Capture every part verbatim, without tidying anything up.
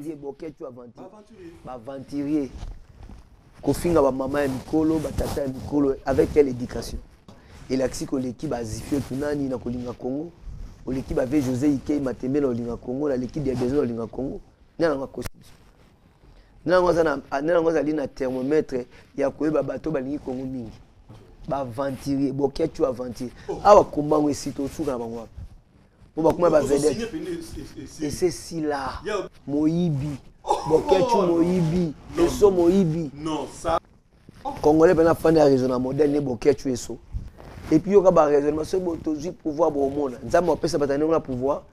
aventurier. Kofinga ba maman ya mikolo, ba tata ya mikolo avec quelle éducation. Et l'axi ko l'équipe a zifio tunani na kolinga Congo. L'équipe avait José Ikei Matembela olinga Congo, la l'équipe des besoins olinga Congo. Nana nga constitution. Nana nga na nana nga ali na thermomètre ya koyeba bato balingi Congo mingi. Ba aventurier, bokia tu aventurier. Awa kombango esito suka bango. Pour bakuma ba vedette. Et c'est si là. Moyibi. Boketu Moyibi. Eso Moyibi. Non, ça. Congolais ben a fait un raisonnement modèle ne Boketu eso. Et puis il y a un raisonnement sur le pouvoir au monde. Nous avons appelé ça le pouvoir.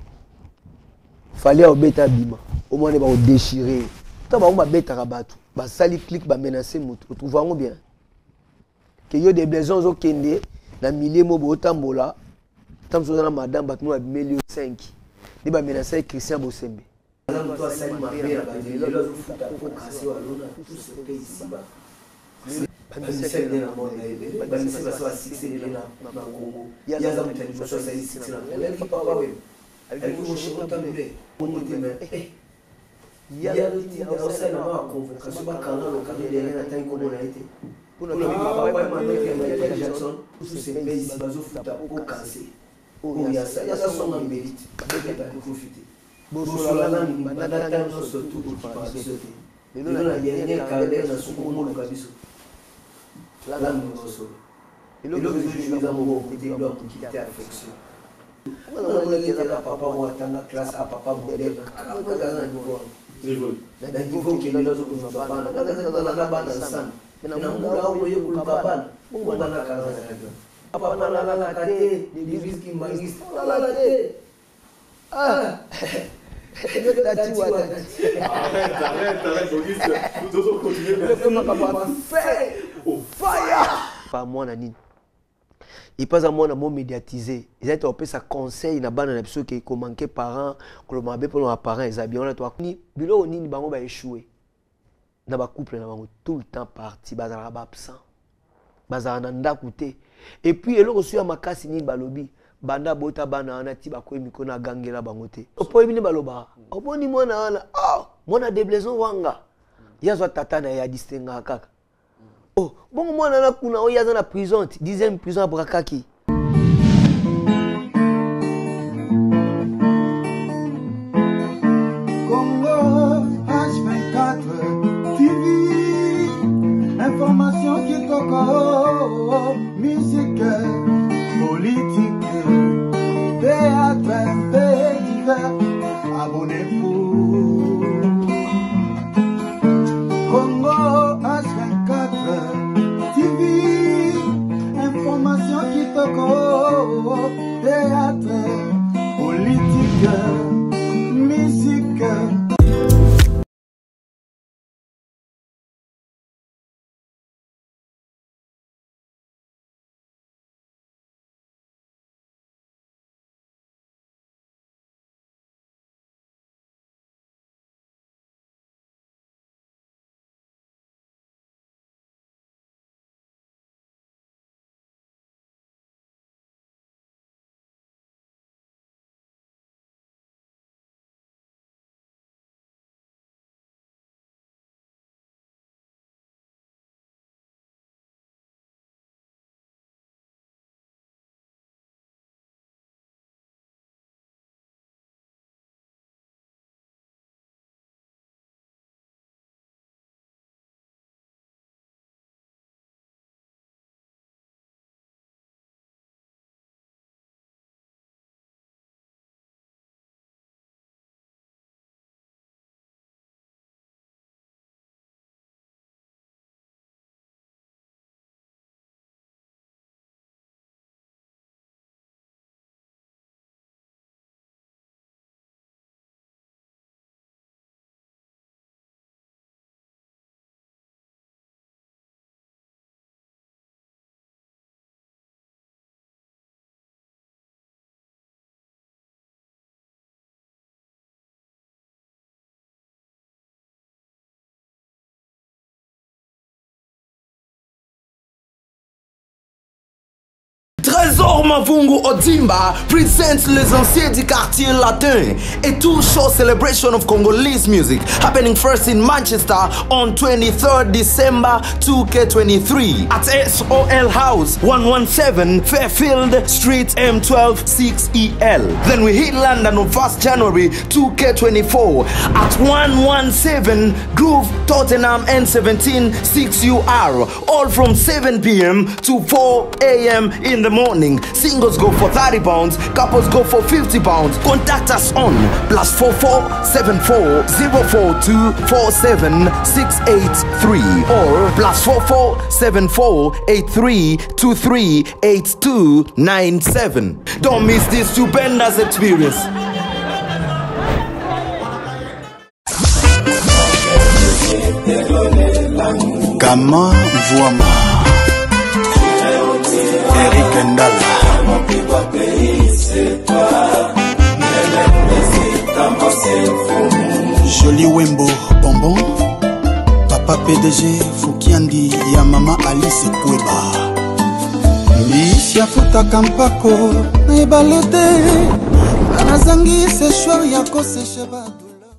Il fallait au bêta bima. Au moins on va déchirer. Tant on va bêta rabattre. Bah sali clic bah menacer moto. Vous trouvez bien. Que y a des besoins au Kende dans milliers mots au Tambola. Tant que nous madame bat nous à million cinq. Des bah menacer Christian Bosembe. Toi sali ma mère bah les là vous foutent à pour casser à l'eau tous ces pays ici bas. Banisa de la mode, banisa va soit sixé de la Congo. Il y a des gens qui sont soit sixé de la Congo. Elle dit pas ouais. Elle dit je suis content de. On dit mais il y a des gens qui sont là en convocation pas quand le canal de la taille comme on a été. Pour le papa ouais Michael Jackson tous ces pays ici bazo futa au casser. Oh il y a ça, il y a ça son en mérite. Avec pas profiter. Bon sur la langue banana dans surtout pour pas sauter. Mais nous la dernière carrière dans ce moment le kabiso. Là, là, nous sommes. Et l'autre jour, je suis dans mon côté blanc pour quitter l'affection. On a dit là, papa, on attend la classe à papa, modèle. On a dans le niveau. Dans le niveau qui est là, on va pas. On a dans la bande ensemble. Mais on a envoyé pour le papa. On a dans la case. Papa, on a la la tête, les divises qui manquent. On a la tête. Ah! Arrête, arrête, arrête, nous devons continuer. Pas moi, Nani. Il passe à moi, mon médiatisé. Ils ont fait ça conseil, na bana na biso qui manqué parents, que le mabé pour nos parents, ils habitent là toi. Ni bilo ni ni bango ba échouer. Na ba couple na bango tout le temps parti, bazara ba absent. Bazara na ndakuté. Et puis elo reçu à makasi ni balobi. Banda bota bana na ti ba ko miko na gangela bango te. Opo ebini baloba. Opo ni mwana ana. Oh, mwana déblaison wanga. Yazwa tata na ya distinga kaka. Oh, bon moi na kuna o yaza na prison, dixième prison à Brakaki. Congo H vingt-quatre T V, information qui toque, musique, politique, théâtre, fait divers, abonnez-vous. Congo H vingt-quatre T V, information qui toque, Trésor Mavungu Odimba presents les anciens du quartier latin. A two-show celebration of Congolese music happening first in Manchester on twenty-third December two K twenty-three at S O L House, one seventeen Fairfield Street, M twelve six E L. Then we hit London on first January two K twenty-four at one seventeen Groove Tottenham N seventeen six U R, all from seven P M to four A M in the morning. Singles go for thirty pounds, couples go for fifty pounds. Contact us on plus four four seven four zero four two four seven six eight three or plus four four seven four eight three two three eight two nine seven. Don't miss this stupendous experience. Kama Mvuama, Eric Ndala, Joli Wembo Bonbon, Papa P D G Fukiandi ya Mama Alice Kweba, Misha Futa Kampako na Ibalete, Anazangi Seshwar Yako Sesheba.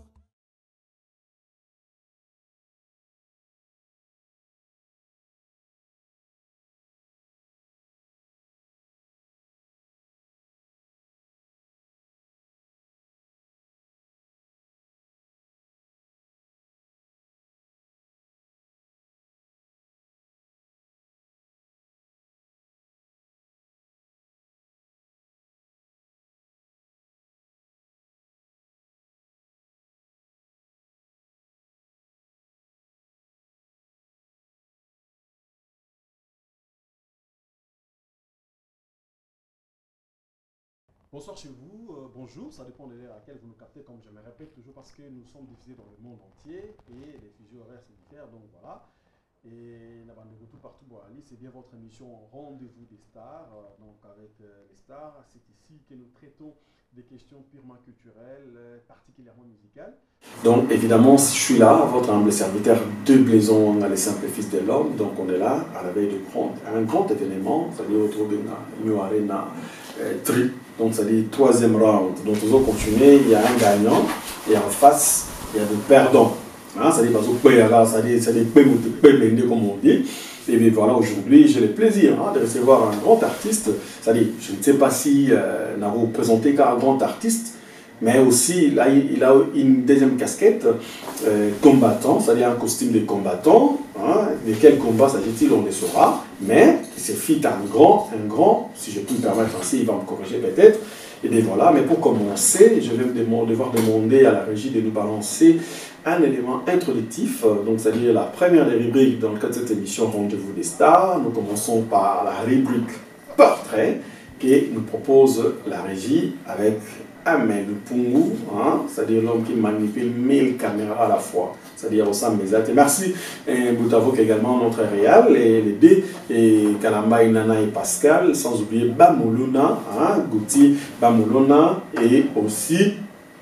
Bonsoir chez vous, euh, bonjour, ça dépend de l'heure à laquelle vous nous captez, comme je me répète toujours, parce que nous sommes diffusés dans le monde entier et les fuseaux horaires se diffèrent, donc voilà. Et la bande de tout partout, bon, Ali, c'est bien votre émission Rendez-vous des stars, euh, donc avec euh, les stars. C'est ici que nous traitons des questions purement culturelles, euh, particulièrement musicales. Donc évidemment, je suis là, votre humble serviteur de Blaison, les simples fils de l'homme. Donc on est là à la veille de grand, un grand événement, c'est-à-dire autour de New Arena euh, Tri. Donc c'est-à-dire troisième round. Donc nous allons continuer, il y a un gagnant et en face, il y a des perdants. Hein, c'est-à-dire parce que c'est comme on dit. Et bien voilà, aujourd'hui, j'ai le plaisir hein, de recevoir un grand artiste. C'est-à-dire, je ne sais pas si euh, n'a représenté qu'un grand artiste, mais aussi là, il a une deuxième casquette, euh, combattant, c'est-à-dire un costume de combattant. Hein, de quel combat s'agit-il, on le saura. Mais c'est fit un grand, un grand, si je peux me permettre ainsi, il va me corriger peut-être. Et bien voilà, mais pour commencer, je vais devoir demander à la régie de nous balancer un élément introductif, donc c'est-à-dire la première des rubriques dans le cadre de cette émission Rendez-vous des stars. Nous commençons par la rubrique Portrait que nous propose la régie avec Ahmed Pungu, hein, c'est-à-dire l'homme qui manipule mille caméras à la fois, c'est-à-dire au sein de mes actes. Et merci eh, Boutavok également, notre réal, et les deux, et Kalamba, Nana et Pascal, sans oublier Bamuluna, hein, Gouti Bamuluna, et aussi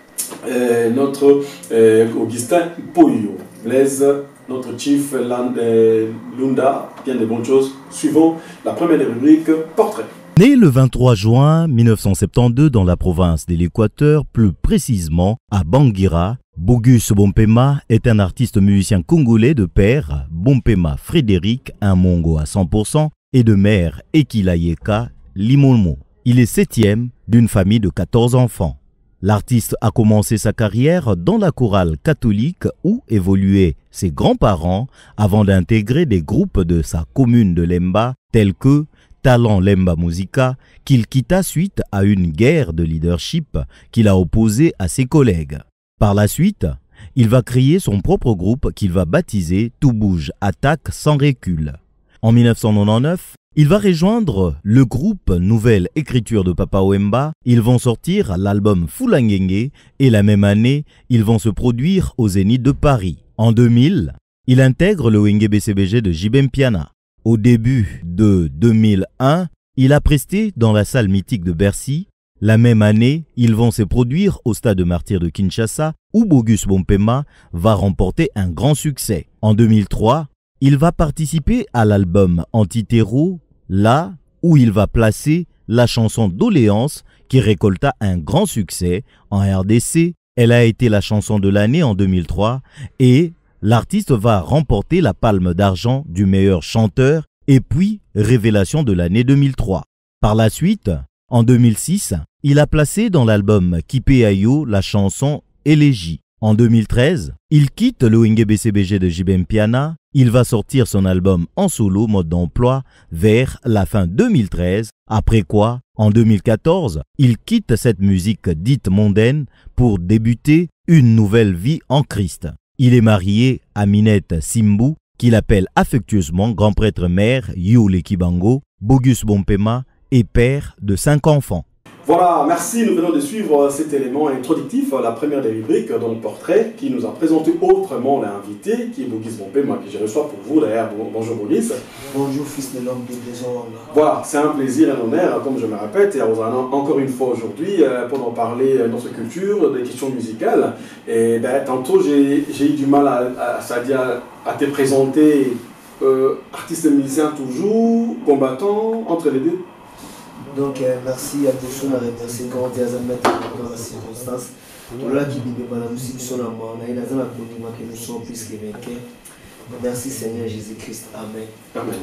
euh, notre euh, Augustin Poyo, Blaise, notre chief Land, euh, Lunda, bien de bonnes choses. Suivons la première rubrique, Portrait. Né le vingt-trois juin mille neuf cent soixante-douze dans la province de l'Équateur, plus précisément à Banguira, Bogus Bompema est un artiste musicien congolais de père, Bompema Frédéric, un Mongo à cent pour cent, et de mère, Ekilayeka Limolmo. Il est septième d'une famille de quatorze enfants. L'artiste a commencé sa carrière dans la chorale catholique où évoluaient ses grands-parents avant d'intégrer des groupes de sa commune de Lemba tels que Talent Lemba Musica, qu'il quitta suite à une guerre de leadership qu'il a opposée à ses collègues. Par la suite, il va créer son propre groupe qu'il va baptiser Tout Bouge, Attaque sans recul. En mille neuf cent quatre-vingt-dix-neuf, il va rejoindre le groupe Nouvelle Écriture de Papa Wemba. Ils vont sortir l'album Fulangenge et la même année, ils vont se produire au Zénith de Paris. En deux mille, il intègre le Wenge B C B G de Jibem Piana. Au début de deux mille un, il a presté dans la salle mythique de Bercy. La même année, ils vont se produire au stade de Martyrs de Kinshasa où Bogus Bompema va remporter un grand succès. En deux mille trois, il va participer à l'album Antiterror, là où il va placer la chanson Doléance qui récolta un grand succès en R D C. Elle a été la chanson de l'année en deux mille trois et l'artiste va remporter la palme d'argent du meilleur chanteur et puis révélation de l'année deux mille trois. Par la suite, en deux mille six, il a placé dans l'album Kipe Ayo la chanson Élégie. En deux mille treize, il quitte le Wenge B C B G de J B Mpiana. Il va sortir son album en solo mode d'emploi vers la fin deux mille treize, après quoi, en deux mille quatorze, il quitte cette musique dite mondaine pour débuter une nouvelle vie en Christ. Il est marié à Minette Simbu, qu'il appelle affectueusement grand prêtre mère Yule Kibango, Bogus Bompema et père de cinq enfants. Voilà, merci. Nous venons de suivre cet élément introductif, la première des rubriques, donc portrait, qui nous a présenté autrement l'invité, qui est Bogus Bompema, que je reçois pour vous d'ailleurs. Bonjour Bogus. Bonjour fils de l'homme de Maison. Voilà, c'est un plaisir et un honneur, comme je me répète, et encore une fois aujourd'hui, pour en parler de notre culture, des questions musicales. Et ben, tantôt, j'ai eu du mal à, à, à, à te présenter, euh, artiste musicien toujours, combattant, entre les deux. Donc, euh, merci à tous, on a remercié quand on a mettre dans la circonstance. Tout là qui vit dans la musique, son amour, on a un accomplissement que nous sommes plus que vainqueurs. Merci Seigneur Jésus-Christ. Amen. Amen.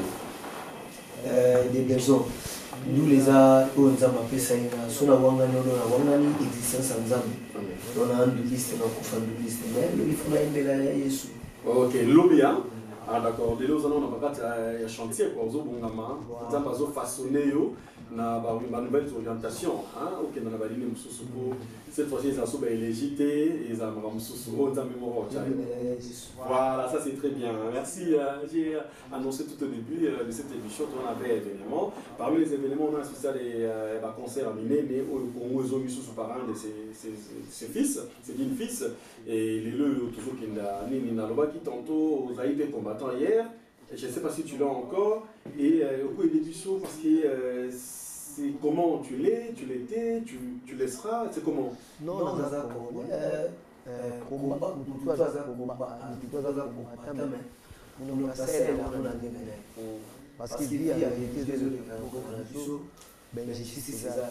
Euh, des besoins. Nous les a, on a appelé ça, on a wangani, on a wangani existence en Zambie. On a un doubliste, on a un doubliste. Mais il faut aimer la Jésus. Ok, l'obéa. Ah d'accord, les autres on a pas chantier pour aux bongama, ça va zo façonner yo na ba une nouvelle orientation, hein, OK na ba ligne mususu cette fois-ci ils sont élégité et ça va mususu on ta mémoire. Voilà, ça c'est très bien. Merci, j'ai annoncé tout au début de cette émission on avait événements. Parmi les événements on a assisté à des bah, concerts à Miné mais au Congo ils ont mis sous parents de ses ses fils, c'est une fils et les le toujours qui n'a ni na loba qui tantôt aux aïdés combattants hier, je ne sais pas si tu l'as encore, et euh, au cours des éditions, parce que euh, c'est comment tu l'es, tu l'étais, tu, tu laisseras, c'est comment? Non, non, non, combat, parce qu'il dit à la vérité de l'Église, ben je suis César,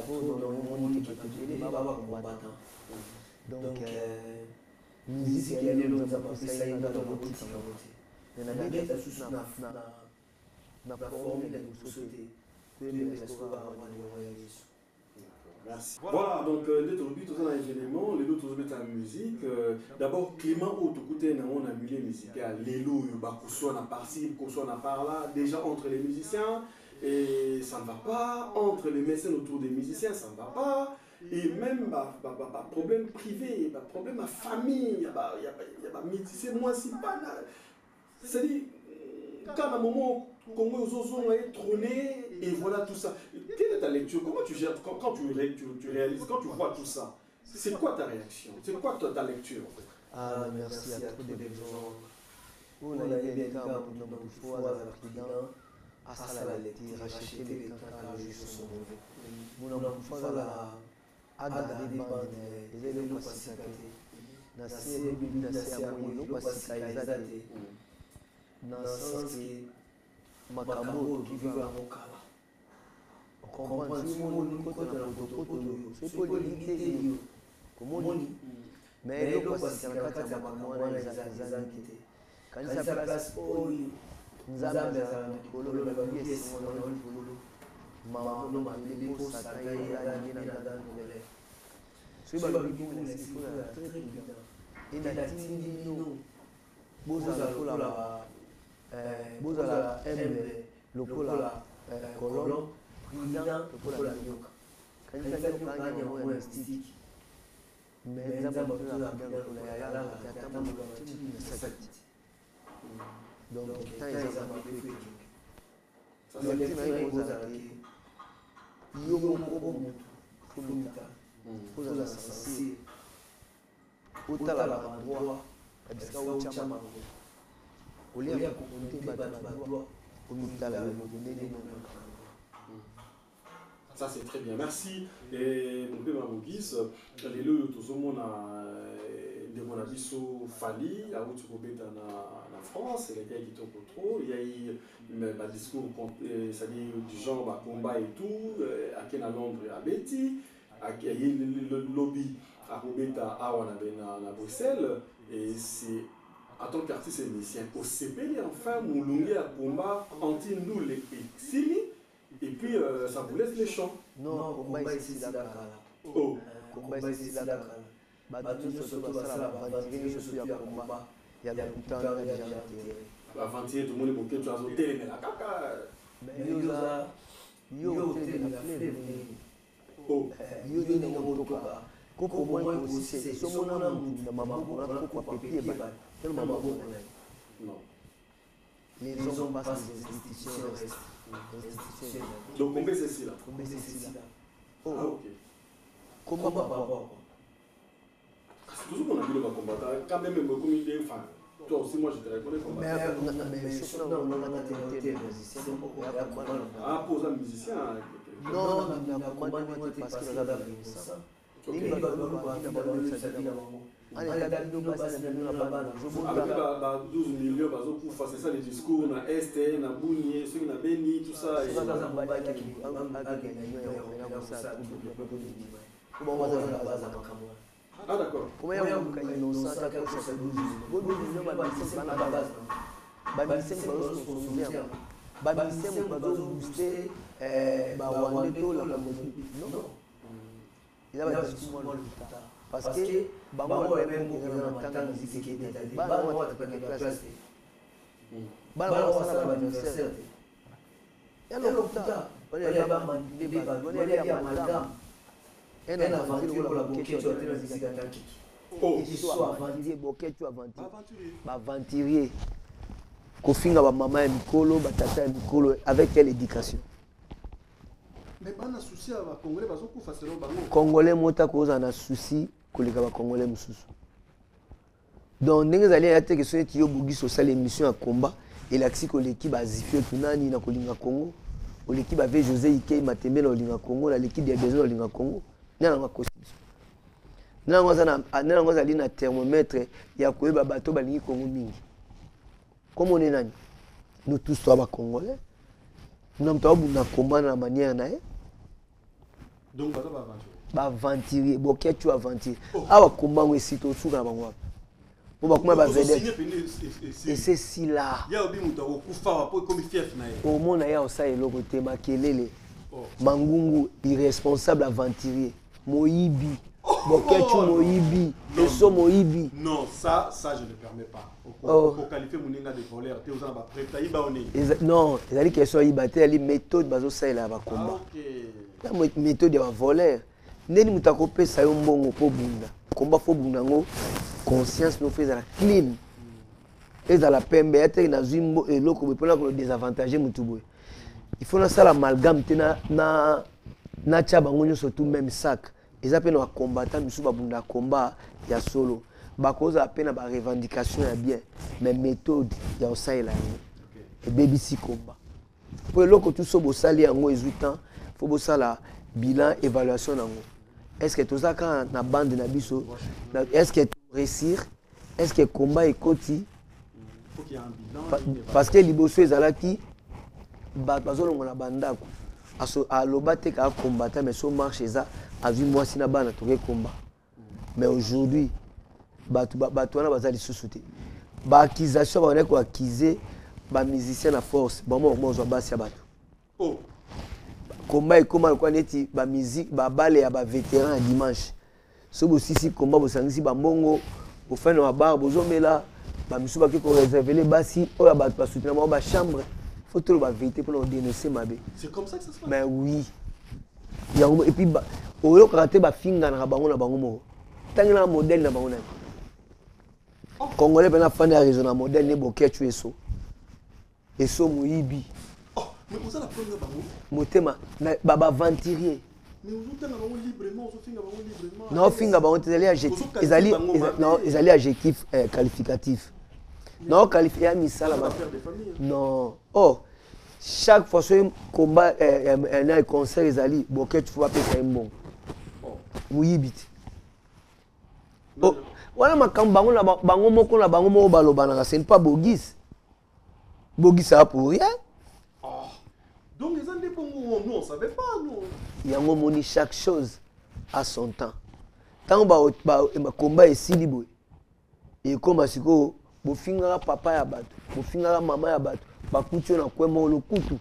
donc musique elle est dans la ça y est dans la politique. Na na beta susu na na na forme de société que les restaurants vont Yesu. Merci. Voilà, donc les autres buts dans les éléments, les autres buts en musique. D'abord climat au tout côté na on a milieu musical, les loups ba kuso na par-ci, kuso na par-là, déjà entre les musiciens et ça ne va pas, entre les mécènes autour des musiciens, ça ne va pas. Et même bah, bah, bah, bah, problème privé, bah, problème à famille, il y a bah, bah, musicien, moi si pas là. C'est-à-dire, quand à un moment, Congo aux osons est trôné, et voilà tout ça. Quelle est ta lecture? Comment tu gères, quand, quand tu, tu, tu réalises, quand tu vois tout ça? C'est quoi ta réaction? C'est quoi ta, ta lecture en fait? Ah, merci à tous les gens. On a eu des cas pour nous fois à la président, à ça la lecture, racheter les temps quand les choses sont mauvais. Nous avons fois à la agada des bandes, les élèves de Passicate, Nassi et Bibi Nassi à Moïno, Passicate. Dans le sens que Makambo qui vit à Mokala. On comprend que si on est côté de l'autre, c'est pour limiter comme on dit. Mais le passé en quatre à Makambo, on a les inquiétés. Quand ça place, nous avons des colo, mais bien sûr, on a un colo. Maman, nous avons des dépôts, ça a été à la mine à la nouvelle. Ce qui est très évident. Et la tindi nous, Bozala Kola. Bozala aime lokola colon, président lokola nyoka. Quand il fait un gagne en mystique, mais nous avons besoin de la yala, la table de la sacrifice. Donc, tant ils ont fait ça, c'est le temps où Bozala qui yomo kobo fumita, Bozala sensi, utala la droit, parce qu'il y a un chama. Ça c'est très bien, merci. Et mon père Mamougis, les deux, tout le monde a ndeko na biso Fali auti kobeta na na France les gars qui tombent trop il y a eu un discours c'est-à-dire du genre ba combat et tout à Ken à Londres à Betty à le lobby à kobeta awa na na Bruxelles et c'est en tant qu'artiste et musicien au C P L enfin Moulungi à combat anti nous les Simi et puis euh, ça vous laisse les champs. Non, combat ici là. Oh, combat ici là. Batu surtout ça la ventiler surtout ya combat. Il y a longtemps déjà. La ventiler tout le monde pour que tu as sauté mais la caca. Mais yo ça yo te la flemme. Oh, yo yo na ngoko ka. Koko moi aussi c'est so mona na mama na koko papier ba. Tellement mama non. Les hommes passent des institutions restent. Donc combien c'est ici là? Combien c'est ici là? Oh, ok. Comment papa? C'est toujours qu'on a vu le combattant. Quand même, comme il est fan. Toi aussi, moi, je te reconnais comme combattant. Mais surtout, non, non, non, t'es musicien. Ah, pour un musicien. Non, non, non, non, parce qu'il a la ça. Ok. Il va douze millions, c'est ça les discours, on a Est, on a Bouni, ceux qui ont Béni, tout ça. Ah d'accord. Comment il y a un cas innocent qui a fait ça douze millions? Babissem bazo sponsorisé. Babissem bazo booster ba Wandeto la non. Il a pas de parce que bango est même pour la tanga musique qui est bango va te prendre place. Bango va ça l'anniversaire. Et alors putain, on est là bas mandé bas, on est là madame. Elle a aventure pour la bouquet tu as la musique en tanki. Oh, tu sois aventurier bouquet tu aventurier. Ba aventurier. Kofinga ba maman et mikolo, ba tata et mikolo avec quelle éducation? Mais pas un souci à la Congolais parce que facilement bango. Congolais mota koza na souci koleka ba Congolais mususu. Donc ndenge zali ya te que so eti yo bugi social émission à combat et l'axi ko l'équipe ba zifio tunani na kolinga Congo. O l'équipe avec José Ikei Matembela olinga Congo, la l'équipe des besoins olinga Congo. Nana nga constitution. Nana nga na nana nga zali na thermomètre ya koyeba bato balingi Congo mingi. Comme on est nani? Nous tous sommes Congolais. Nous avons un combat de la manière. Donc, vous avez aventuré. Bah, aventuré. Bon, qu'est-ce que tu as aventuré? Ah, le combat, c'est tout sous la banque. Bon, bah, comment va vedette? Et c'est si là. Il y a un peu de faire comme fief. Au monde, il y a aussi le côté Makelele. Mangungu, irresponsable aventurier. Moïbi. Bon, qu'est-ce que tu Moïbi? Le son Moïbi. Non, ça, ça, je ne permets pas. Pour qualifier mon inga de voleur, tu es aux abat prêt, tu es non, c'est-à-dire que soit ibaté, il y a une méthode bazo ça il a ba combat. La méthode ya voleur. Ndeni mutako pesa yo mbongo po bunda. Combat fo bunda ngo conscience no fait la clean. Et dans la pembe ya te na zimbo et loko be pona ko désavantager mutubo. Il faut na sala amalgame tena na na tchaba ngonyo surtout même sac. Ils appellent un combattant musu ba bunda combat ya solo. Bakoza appelle ba revendication ya bien mais méthode ya osala et baby si combat pour loko tout so bo sali yango ezutan faut bo sala bilan évaluation nango est-ce que tozaka na bande na biso est-ce que réussir est-ce que combat ekoti faut qu'il y ait un bilan parce que liboso ezalaki ba bazolongo na bandako aso aloba te ka combattant mais so marche ça a vu moi sina bana toke combat mais aujourd'hui bato bato wana bazali susute ba accusation ba on ko accuser ba musicien na force ba mo mo zo basi ya bato oh combat et comment quoi neti ba musique ba bale ya ba vétéran dimanche so bo sisi combat bo sangisi ba mbongo au fin na bar bo zomela ba misu ba ko réserver les basi o ya bato ba soutenir ba chambre faut tout ba vérité pour dénoncer mabe. C'est comme ça que ça se passe. Mais oui il y a et puis ba o yo karaté ba finga na bango na bango mo tangina modèle na bango na Congolais bena fana raison modèle ne boké tu eso eso muibi oh mais vous allez prendre bango motema ba ba aventurier mais vous tanga bango librement vous finga bango librement non finga bango ezali adjectif ezali non ezali adjectif qualificatif non qualifié à misala ba non oh chaque fois ce combat un concert ezali boké tu vas payer un bon oh muibi oh Voilà ma cambango na bango moko na bango moko balobana, ce n'est pas Bogis. Bogis ça pour rien. Oh. Donc les gens nous on savait pas nous. Il y a un moment chaque chose a son temps. Tant ba ba combat est si libre. Et comme siko bo finga papa ya bato, bo finga mama ya bato, ba kutu na kwema lo kutu.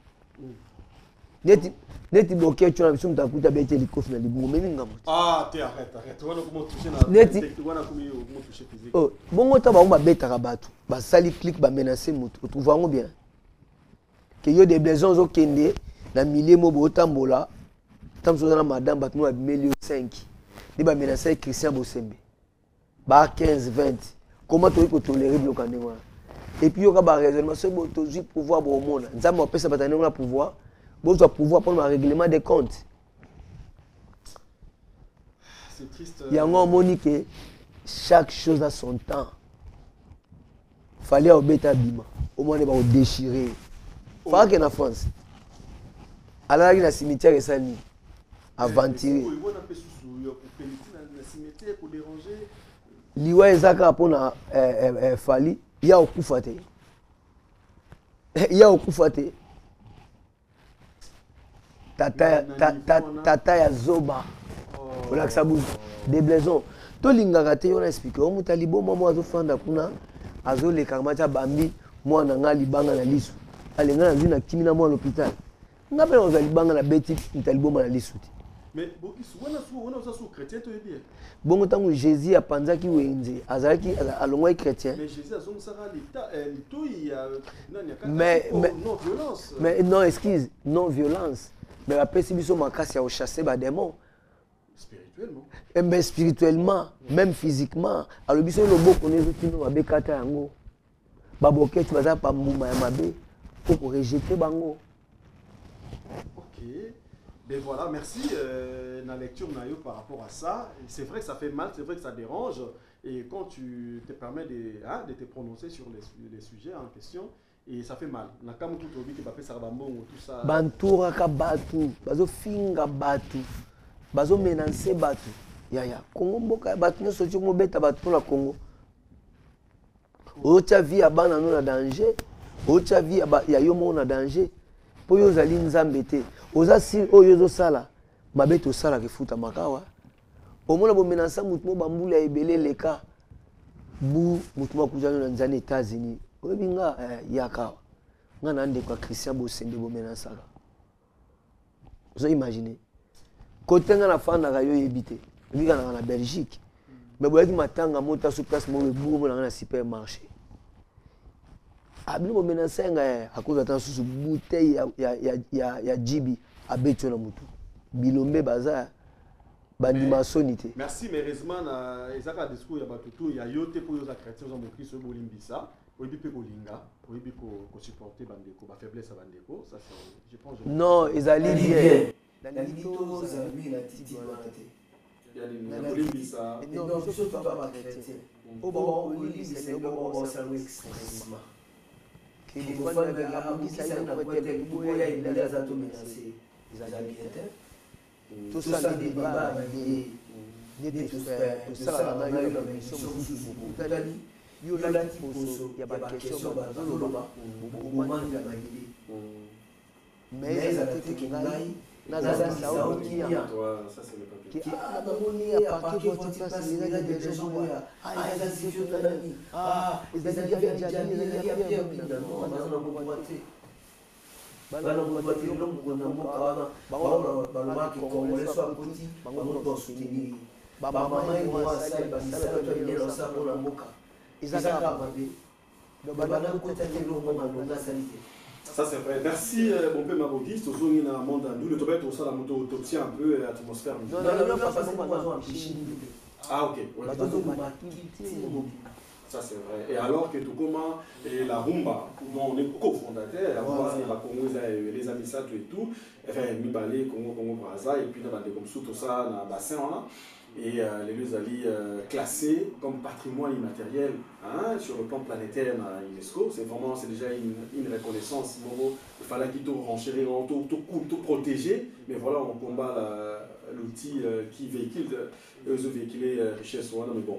Neti neti bloqué tu na biso mtakuta bete likofi na libungo meninga moto. Ah, t'es arrête, arrête. Wana comment toucher na neti wana comment toucher physique. Oh, bongo ta ba ba beta ka bato. Ba sali clic ba menacer moto. Tu vois bien. Que yo des blessons zo kende na milieu mo bo tambola. Tamso na madame bato no abimeli cinq. Ni ba menacer Christian Bosembe. Ba quinze vingt. Comment tu peux tolérer le canema? Et puis yo ka ba raisonnement ce bo to ju pouvoir bo mona. Nzambo pesa batane na pouvoir. Bon, tu vas pouvoir prendre un règlement des comptes. C'est triste. Il y a un moment que chaque chose a son temps. Il fallait au bêta bima. Au moins, on va déchirer. Il faut qu'il y ait en France. Alors, il y a un cimetière et ça, il aventurer. Liwa ezaka pour na fali. Il y a au coup faté. Il y a au coup faté. Tata, tata, tata ya zoba. On a que ça bouge. Des blaisons. To lingaka te on explique. On mutali bo mama azo fanda kuna. Azo le karmacha bambi moi na nga libanga na lisu. Alenga na zina kimina moi à l'hôpital. Ngape on za libanga na beti mutali bo na lisu. Mais boki souvent on a so chrétien to bien. Bongo tangu Jésus a panzaki wenze. Azaki alongwa chrétien. Mais Jésus a son sara l'état lito il mais non violence. Mais non excuse, non violence. Mais après, si nous makasi à chasser les démons. Spirituellement. Et mais spirituellement, même physiquement. Alors, si nous avons dit que nous avons kata yango. Baboke tu vas pas mouma ya mabe pour rejeter bango. OK. Ben voilà, merci euh, la lecture nayo par rapport à ça. C'est vrai que ça fait mal, c'est vrai que ça dérange et quand tu te permets de hein, de te prononcer sur les, les sujets en question. Et ça fait mal. Na kamu tout obi ke bape sarabambongo tout ça. Bantura ka batu, bazo finga batu. Bazo menancer batu. Ya ya, Congo mboka batu no soki mo beta batu na Congo. Ocha vie abana no na danger. Ocha vie ya yo mo na danger. Po yo zali nzambe te. Oza si oyo zo sala. Mabeto sala ke futa makawa. Omona bo menancer mutu mo bambula ebele leka. Bu mutu mo kujana na nzane États-Unis. Obinga yaka ngana ndeko Christian Bosembe bo menasaka. Vous imaginez côté ngana fanda ka yo yebité bika na na Belgique mais boyaki matanga mota sur place mo bebu na na supermarché abili bo menasanga akoza tan susu bouteille ya ya ya ya jibi abeto na mutu bilombe baza bandima sonité. Merci mais heureusement na ezaka discours ya batutu ya yote pour yo za chrétien za mokristo bolimbisa. Supporter bandeko, ba faiblesse à bandeko, ça c'est je pense je non, ils allaient bien. La limito za lui la titi wanate. Il y a des bolimbisa. Non, je suis pas chrétien. Au bon, oui, c'est le bon ça extrêmement. Que les fois de la police ça na côté de Boya il a za to menacer. Ils allaient bien. Tout ça des débats des des tout ça na yo la mission beaucoup. Yo la poso ya ba question ba zoloba moment ya magidi mais ça te qui ngai na za sao kia ça c'est le papier qui a demandé à parquet votre place il y a des gens là ah il a dit je t'ai ah il a dit il y a déjà il y a bien non on a pas boîté bana mo boîté lo mo na mo kana ba ba ba ma ki congolais soit petit ba mo do soutenir ba ba mama ni mo asali ba sala to ile lo sa pour la moka. Ça c'est vrai. Merci mon père Mabogis. Tout ça on a monde nous le tombé tout ça la moto autopsie un peu l'atmosphère. Non non non parce que moi ah OK. Ça c'est vrai. Et alors que tout comment et la rumba dont on est cofondateur, la rumba c'est la Congo les amis ça tout et tout. Enfin Mibale Congo Congo Brazza et puis dans des comme tout ça dans bassin là. Et euh, les deux alliés euh, classés comme patrimoine immatériel hein, sur le plan planétaire à l'UNESCO. C'est vraiment c'est déjà une, une reconnaissance. Il fallait qu'il tout renchérir, tout, tout, tout, tout protéger. Mais voilà, on combat l'outil euh, qui véhicule, euh, véhiculer euh, richesse. Mais bon,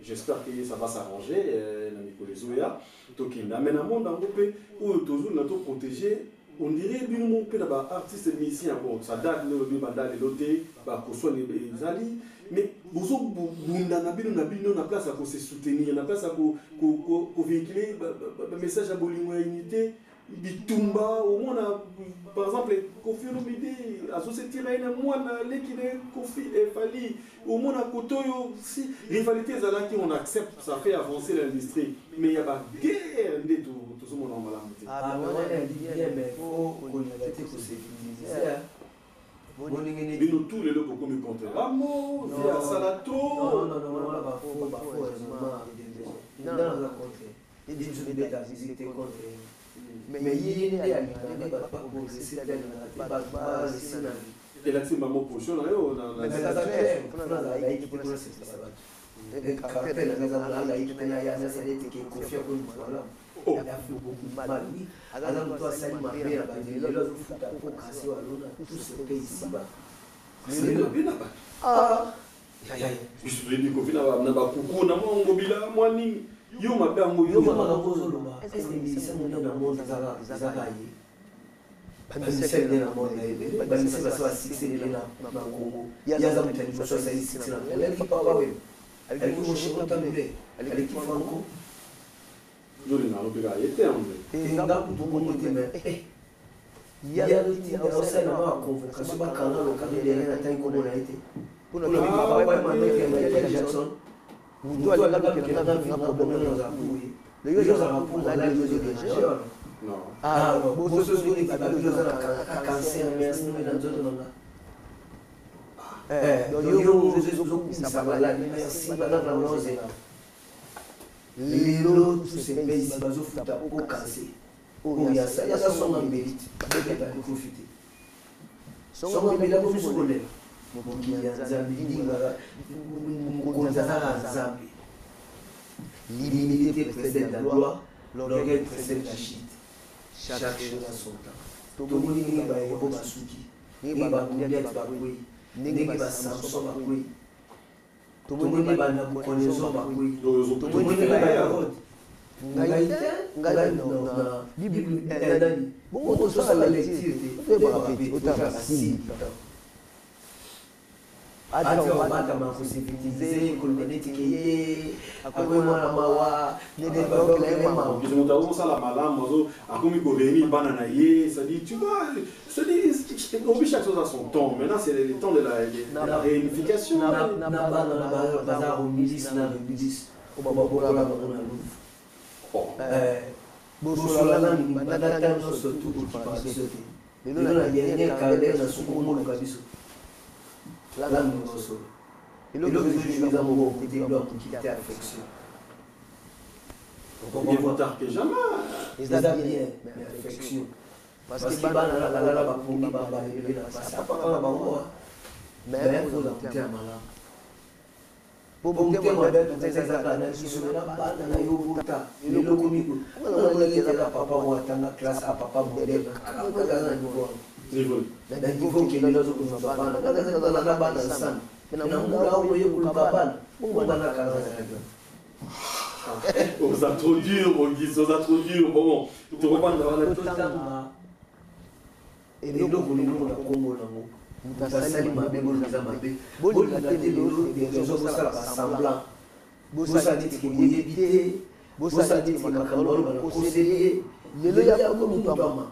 j'espère que ça va s'arranger. Dans les Zoya, mais dans le monde, où toujours nous protéger. On dirait que nous sommes artistes et musiciens. Ça date de l'autre, les alliés. Mais vous avez une place à se soutenir, une place à véhiculer un message à la unité. Bitumba, au moins, par exemple, Kofi Olomide, à société reine, moi, l'équilibre Kofi et Fali, au moins, à Kotoyo, si rivalité, qui on accepte, ça fait avancer l'industrie. Mais il n'y a pas de guerre, tout ce monde en malade. Ah, mais on a dit bien, mais il faut qu'on ait été sécurisé. Mais nous tous les deux, beaucoup nous contre Ramo, via Salato. Non, non, non, on n'a pas faux, pas faux, non, non, non, contre. Il dit que je vais visiter contre. Mais il y a des progressistes qui ne pas et là, c'est ma potion. Mais c'est ça, la laïque qui est le cartel, la laïque qui est confiée pour nous. Il a fait beaucoup de mal. Alors, toi, ça m'a fait la bande. Il a fait pour casser tout ce pays ici-bas. C'est le bien là-bas. Ah! Je suis venu qu'on finisse à Nabakou, Namon, Mobila, Moani. Yo ma père mo yo ma raposo loma est-ce que les musiciens sont dans le monde zara zara yi ba musiciens dans le monde là ba musiciens ça six là na Congo ya za mutani so ça six là elle qui parle avec elle qui cherche autant de elle qui franco yo le na lo pega était en et nga pour tout monde mais il y a le type de scène à convocation ba kana lo kana les na tan comme on a été pour le papa ouais Michael Jackson. Vous doit aller là que quelqu'un a un problème dans la bouille. Les gens ont pour la les gens. Non. Ah, bon, vous se souvenez pas de la cancer mais nous dans zone là. Eh, donc yo vous ça va là merci dans la rose là. Les lots tous ces pays bazo futa au cancer. Oh, il y a ça, il y a ça son mérite. Peut-être pas profiter. Son mérite comme ce qu'on est. L'immunité précède la gloire, l'orgueil précède la chute. Chaque chose a son temps. Tout le monde est là, il va souki. Il va Goliath va courir. Il va Samson va courir. Tout le monde est là, Nabucodonosor va courir. Tout le monde est là, Hérode. Ngaïta, Ngaïta, non, Bible, Nani. Bon, on sort la lecture. On va répéter, on va faire ati obata makusivikize kulmenetikiye akwema na mawa nede baklema ils ont tellement ça la malade mozo akomi ko réunir bana na ye ça dit tu vois ça dit on vit chaque chose à son temps maintenant c'est le temps de la la réunification na na bana na bazar au milice na milice au baba bola na na bon euh bosola na ni bana tanzo surtout qui passe sauter lelo na yenye kale na sukumo kabiso. Là, là, nous sommes. Et l'autre, je suis dans mon côté blanc qui quitte l'affection. Il vaut tard que jamais. Ils ont bien, mais affection. Parce que là, là, là, là, là, pour nous, bah, bah, il y a pas ça, pas pas bah, mais il faut l'apporter à malin. Pour monter mon bête, pour des années, qui sont là, bah, dans la yogurta, le locomique. On a dit là, papa, on attend la classe à papa, modèle. Na niveau qui est là au Japon, na na na na bana sana. Na mula au yo kulabana. Mungu bana kaza sana. Aux introduire, aux guises, aux introduire, bon, tu reprends dans la totale. Et les logo ni logo na Congo na mo. Mutasali mabe bolo za mabe. Bolo na tele logo des réseaux sociaux semblant. Bosa dit que y éviter, bosa dit que makalo bana conseiller. Lelo ya ko mutama.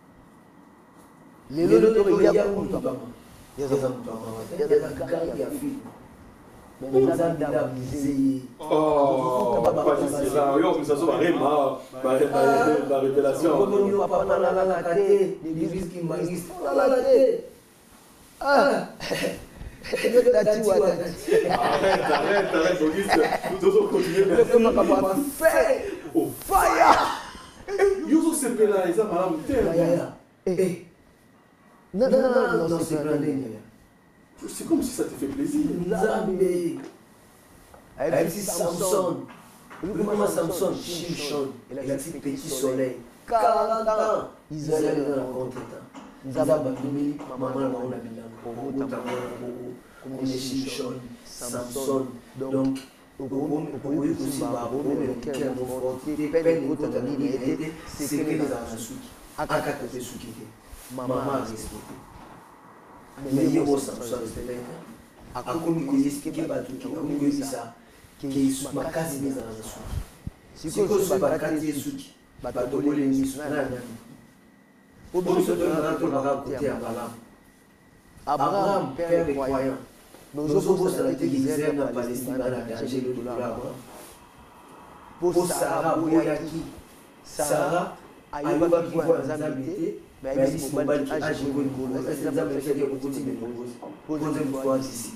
Les lots de il y a pour toi. Il y a des gars qui a fait. Mais les gens d'abusé. Oh, pas ici là. Yo, ça soit vraiment la révélation. Comme nous papa na la la tête, les bivis qui magis la la tête. Ah. Arrête, arrête, arrête, Auguste. Nous devons continuer. Comment papa fait? Oh, fire. Yo, ce c'est là, ils ont madame terre. Eh. Non, non, non, non, c'est pas c'est comme si ça te fait plaisir. Nzambe. Elle dit Samson. Comment Samson, Shimshon, il a dit petit soleil. quarante ans. Ils allaient dans la contre-temps. Nzamba, maman, maman, on a mis là. On est Shimshon, Samson. Donc, okoki kosimba bomelekelea moforte te pene ekota nini ete sekele ezala na suki akata te suki te mama arespecte mais ye bosanso respecte akomi koyesike bato akomi koyebisa ke makasi nde ezala na suki sikoyo so bakati ye suki bato boleli misu na nani obiso tolaka tolaka kote ya balamu Abraham, père des croyants, nous avons été l'Israël dans la Palestine, dans la danger de l'Abraham. Pour Sarah, Boyaki, Sarah, Ayoba qui voit les invités, mais elle dit qu'on va le cacher pour une cause. C'est ça que j'ai dit au côté de cause. Pour une fois ici.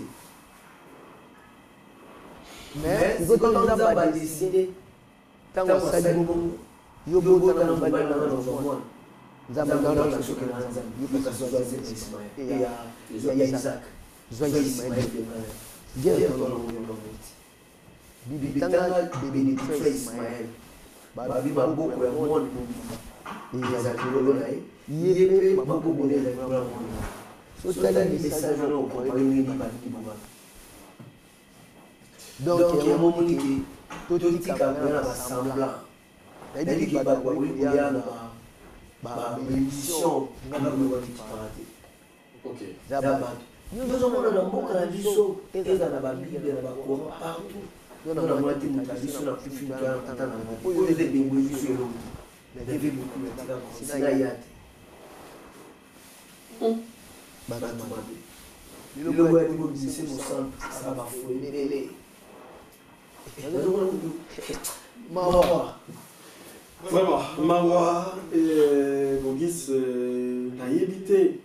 Mais quand on a décidé, tant que ça dit, il y a beaucoup de gens qui ont Nzambe dans la chose que nous avons, il faut que ce soit Ismaël. Et il y a Isaac. Zoï Ismaël. Bien dans le monde. Bibi Tanga bénédiction Ismaël. Babi Mabo pour le monde. Et il y a Zachary. Il y a beaucoup de monde dans le monde. So tu as des messages au compagnie de Babi Baba. Donc il y a un moment qui tout dit qu'il y a un semblant. Il dit qu'il y a un bah bénédiction na bango bakiparate OK zaba nous avons na mboka na biso eza na babible na bakoro partout nous na mwati mutabiso na fifi ka tana na oyo de bingo biso elo na deve beaucoup na tika sina yate hum ba ba le logo ya bibo bisi mo san ça va fouiller lele mawa Vraiment, Mawa et Bogis, naïveté.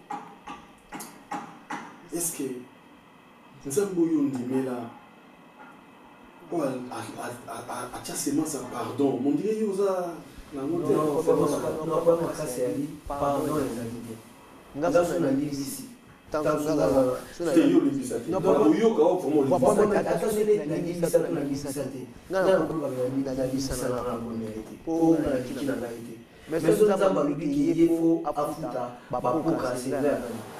Est-ce que nous avons eu une là oh, à chassement ça pardon. Mon dieu, il y a la montée. Non, non, pas ma casse pardon les amis. Nous avons une ici. Tant que c'est yo le bisate. Non, pas yo ka vraiment le bisate. Pas attention les bisate na bisate. Non, non, pas la bisate na la mérité. Pour na qui na été. Mais ce que nous avons lu qui faut afuta bapuka c'est là.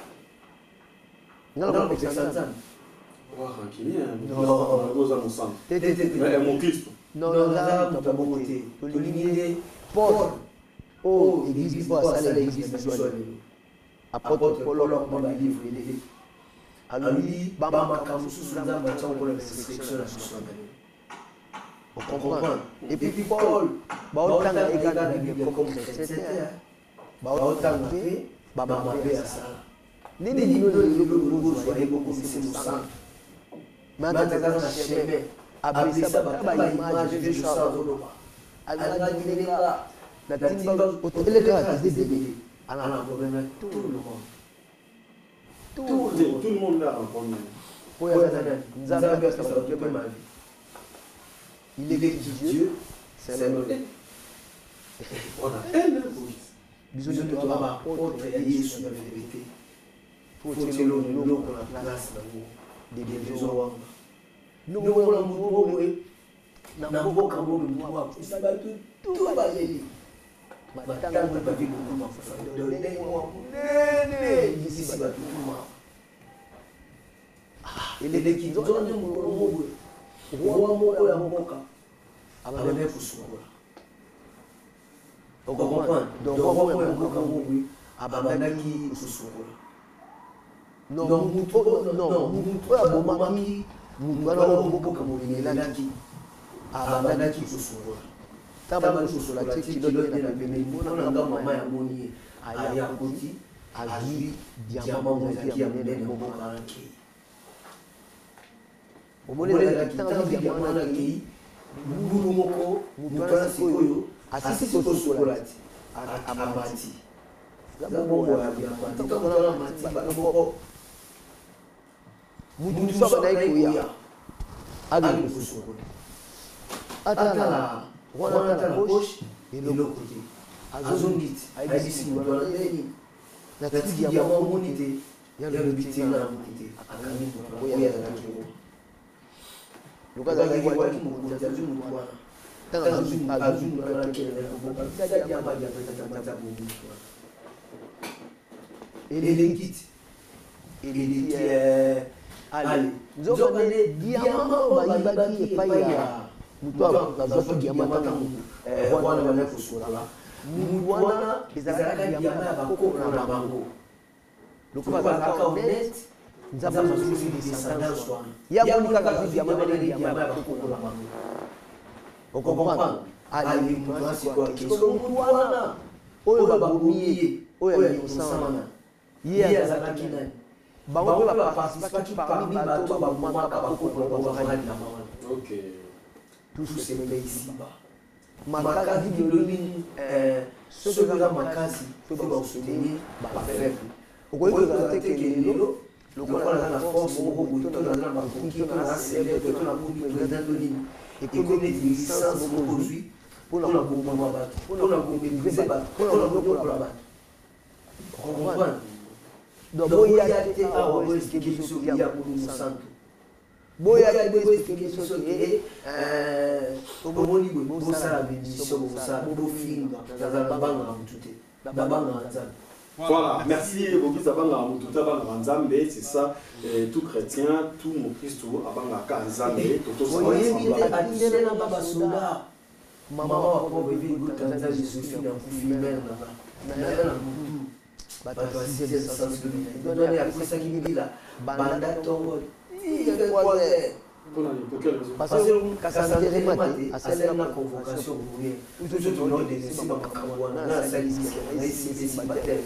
Non, non, c'est ça. Wa rankini. Non, nous avons ça. Mais mon Christ. Non, non, là, tu as bon côté. Tu limiter Paul. Oh, église pas ça l'église visuelle. Apôtre Paul leur m'a livre il alors lui bamba kamusu nzamba tsango pour la réflexion la chose on comprend et puis Paul ba otanga égala na Bible comme chrétien ba otanga pe ba ba be ça nini nino le logo soit ego comme c'est mon sang maintenant dans la chemin après ça ba image de Jésus ça doloba ala dinga la timba otelega des bébés. Alors, on a un problème avec tout le monde. Tout, tout, tout, tout le monde là un problème. Pour y aller, nous avons fait ça toute ma vie. Il est Dieu, c'est un modèle. On a un bisous de toi, ma autre et sur la vérité. Pour tirer l'eau pour la place des besoins. Nous voulons mourir. Nous n'avons qu'un mot de moi. Ça va tout va aller. Matango bavi beaucoup de donner moi nene ici c'est pas tout moi et les qui donnent mon mot roi moko ya mboka abane kusukola on comprend donc roi moko ya mboka mobwi abandaki kusukola non muto non muto ya bomaki muto ya mboka mobelaki abandaki kusukola tabana kusukola tiki kilote na bemeni mona nga mama ya moni aya kuti azui diamant mozaki ya monene mboka ranki omoni la kitanga diamant na ki mbulu moko mutana sikoyo asisi kusukola ti amabati zabongo ya diamant tokona mati ba moko mutu saba na ikuya agi kusukola atala wana la gauche et l'autre côté azongit aibisi wana ndeni na tiki ya mambo monite ya le bitinga na monite akani ko ya na kiko lukaza ki wa ki mu ya zu mu wana tanga zu azu na kele na ko ka ya ya ma ya ta ta ta bu et les kits et les allez nzoka ne diamant bayibaki epai ya mutu azwaki diamant ntango wana bana kosola mutu wana ezalaka diamant ya bakoko na bango lokola bazalaka honnête nzambe azozwi descendance wana yaboni kaka zwi diamant bana diamant ya bakoko na bango okomprendre allez mutu asikola keso mutu wana oyo babomi ye oyo ayosana ye azalaki nani bango mpe baparticipaki parmi bato bamomaka bakoko bazalaki na wana tout se fait ici-bas. Makasi bilobi soki oza makasi mpe baosoutenir bafaible okoki kozala te kelelo lokola aza na force moko boye to naza na bakoki to naza célèbre to nakomi président to nini ekomi neti licence moko ozwi mpona koboma bato mpona komaîtrise bato mpona koyokola bato comprendre donc boya te awa boexplike biso ya molimo santo boya te boexplike biso ke omoni boye bosala bénédiction bosala bofinga nazala babanga na mutu te babanga na nzambe. Voilà, merci Bogis Abanga Mututa Banga Nzambe, c'est ça, et tout chrétien, tout mon Christ, Abanga Kanzambe, tout ça. Maman, pour vivre good Tanzanie, je suis fille d'un coup femelle là-bas. N'a rien à bout. Bateau à sixième sens de vie. Il doit aller après ça qui me dit là. Banda Tongo. Il y a quoi parce que Cassandre Remate a celle de la convocation pour venir. Tout ce tournoi des décisions dans Kawana, la salle ici, là ici, c'est si bataille.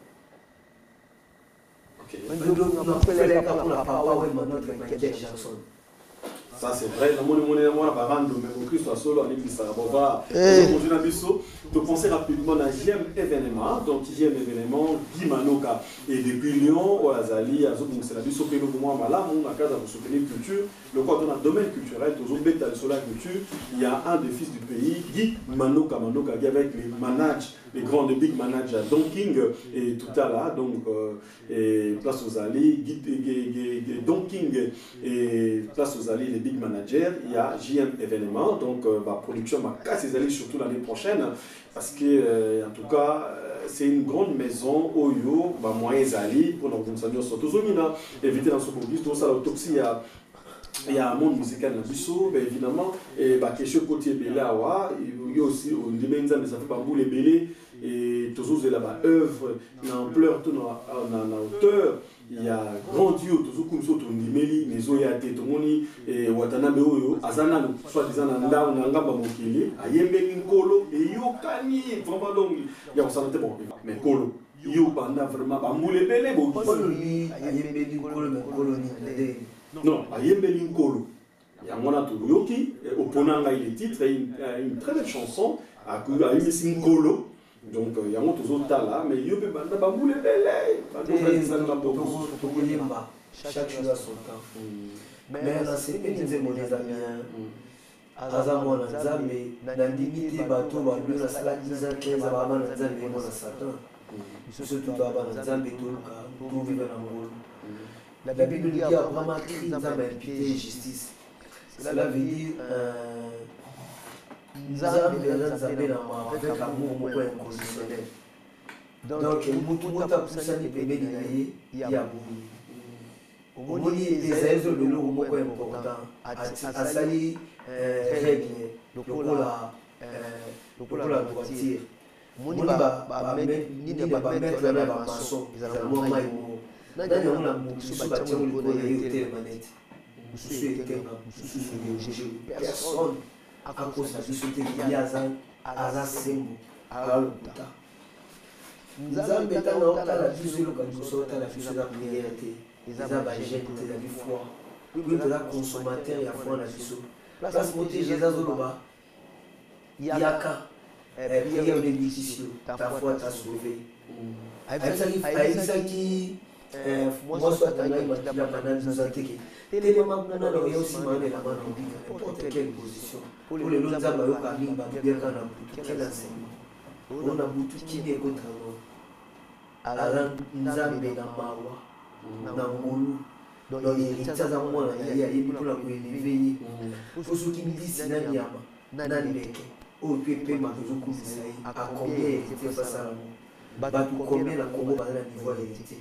Ok. On a fait les cas pour la parole de notre Michael Jackson. Ça c'est vrai, dans mon monde, moi, la parole de mon Christ soit solo, on est plus ça. Bon, voilà. Aujourd'hui, on a vu ça. Donc, pensez rapidement à J M événement. Donc, J M événement, Guy Manoka. Et depuis Lyon, au Azali, à Zobung, c'est la vie sopélo pour moi, Malam, on a casa pour soutenir culture. Le quoi, dans le domaine culturel, toujours bête sur la culture, il y a un des fils du pays, Guy Manoka, Manoka, qui avec les managers, les grands, les big managers, Don King et tout à l'heure, donc, et place aux Alliés, Don King et place aux Alliés, les big managers, il y a J M événement, donc euh, ma production m'a cassé les alliés surtout l'année prochaine, parce que euh, en tout cas euh, c'est une grande maison Oyo, bah moyens alliés pour l'organisation surtout Zomina, éviter dans ce produit, tout ça l'autopsie a il y a un monde musical dans Bissau, bien évidemment, et bah question côté Bela il y a aussi au Dimenza mais ça fait pas bouler belé et toujours là-bas œuvre, l'ampleur tout dans la hauteur. Il y a grand Dieu, toujours comme ça, on dit Meli, mais Zoyate, Tomoni, et Watanabe Oyo, Azana, soit-disant, Nanda, Nangaba Mokili, Ayembe Nkolo, et Yokani, vraiment donc, il y a un certain bon, mais Kolo, Yo Banda vraiment, Bamoule Bele, bon, Ayembe Nkolo, mais Kolo, non, Ayembe Nkolo. Il y a mon atout Yoki, opponent à les titres, une très belle chanson, à Ayembe Nkolo. Donc, il y a un autre là, mais il y a un baboule belé. Chaque chose a son temps. Mais là, c'est une des amis. Azamo na Nzambe, na limite bato balu na sala dix ans, quinze ans, avant na Nzambe, on a Satan. Surtout avant na Nzambe, tout vivre dans le monde. La Bible dit Abraham a crié Nzambe a imputé justice. Cela veut dire. Nzambe Nzambe na mwa avec amour moko inconditionnel. Donc mutu moto apusani pembeni na ye ya bomi. Omoni Esaïe ezolobela moko important asali règle lokola lokola droitier. Omoni nini bamettre na bamason ezala mwa mai moko. Nani omona mosusu batiango likolo ya ye otelema neti. Mosusu ekenga mosusu egeje personne. À cause de la société qui a un sembo, à l'autre. Nous avons mis la vie comme nous sommes la vie de la prière. Nous avons gêné la vie foi. Nous avons la consommateur et la foi dans la vie. Place protéger les azoloba. Il y a qu'à prier au début ici. Ta foi t'a sauvé. Aïe ça qui moi soit un aïe qui a pas nous attaquer. Tellement qu'on a aussi demandé la main dans n'importe quelle position. Pour les autres hommes, on a mis bien qu'on a boutu quel enseignement. On a boutu qui n'est contre nous. Alors Nzambe na mawa na ngulu. Donc l'héritage à moi il y a une pour la élever. Pour ceux qui me disent nani yama nani beke. Oh tu es pema toujours comme ça. À combien était face à l'amour. Batu combien la Congo va à niveau hérité.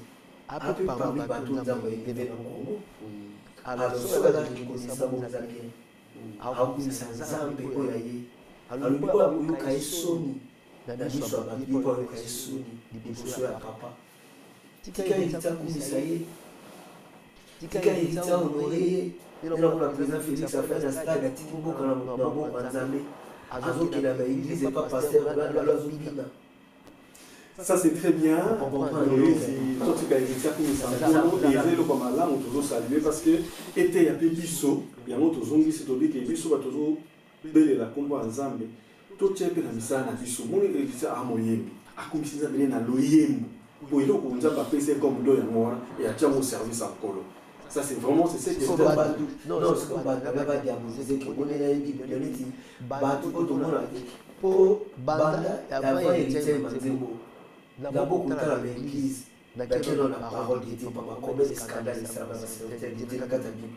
ape parmi bato nzambe ayembele na Congo alors soki azali kokomisa bongo eza bien akomisa nzambe oyo aye alobi oyo akoyoka ye soni na miso ya babi mpo ayoka ye soni liboso ya papa tika elita akomisa ye tika elita honore ye elakona président Félix affaire na stade atiki mboka na maboko ya nzambe azokenda baeglise epa paster azobina. Ça c'est très bien. Oui, toi tu as dit ça comme ça. Et le comme là on toujours saluer parce que était ya biso, ya moto zongi c'est tobi que biso ba toujours bele la kombo nzambe. To tchepe na misana na biso. Moni église a moyembi. Akomisa bele na loyembo. Bo ilo ko nzamba pese comme do ya ngora et a tchamo service en colo. Ça c'est vraiment c'est ce qui est non non c'est pas pas pas diaboser c'est que on est là une bibliothèque. Ba tout ko mona po banda avant il était manzembo. D'abord, quand on a l'église, dans laquelle on a la parole de Dieu, combien de scandales ça va se faire de la Bible.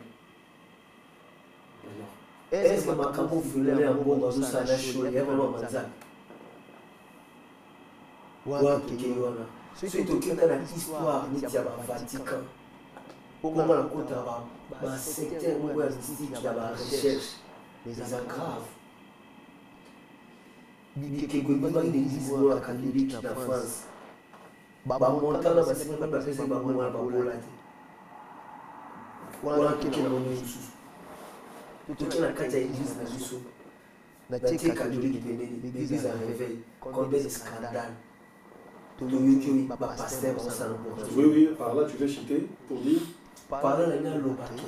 Est-ce que ma campagne voulait un bon dans tout ça, la chose, il y a vraiment un manzal. Voilà, c'est tout qui est dans l'histoire, il y a le Vatican. Comment on compte à un secteur où il y a la recherche, les agrafes. Il y a une église catholique en France. Bamontana basema kwa pesa ba mwana ba bola te. Wala kile na Yesu. Tukina kati ya église na biso. Na tie catholique pendeni, l'église a réveil, combien de scandales. Tout le qui ba pasteur on s'en porte. Oui oui, par là tu veux citer pour dire par là na lobaki.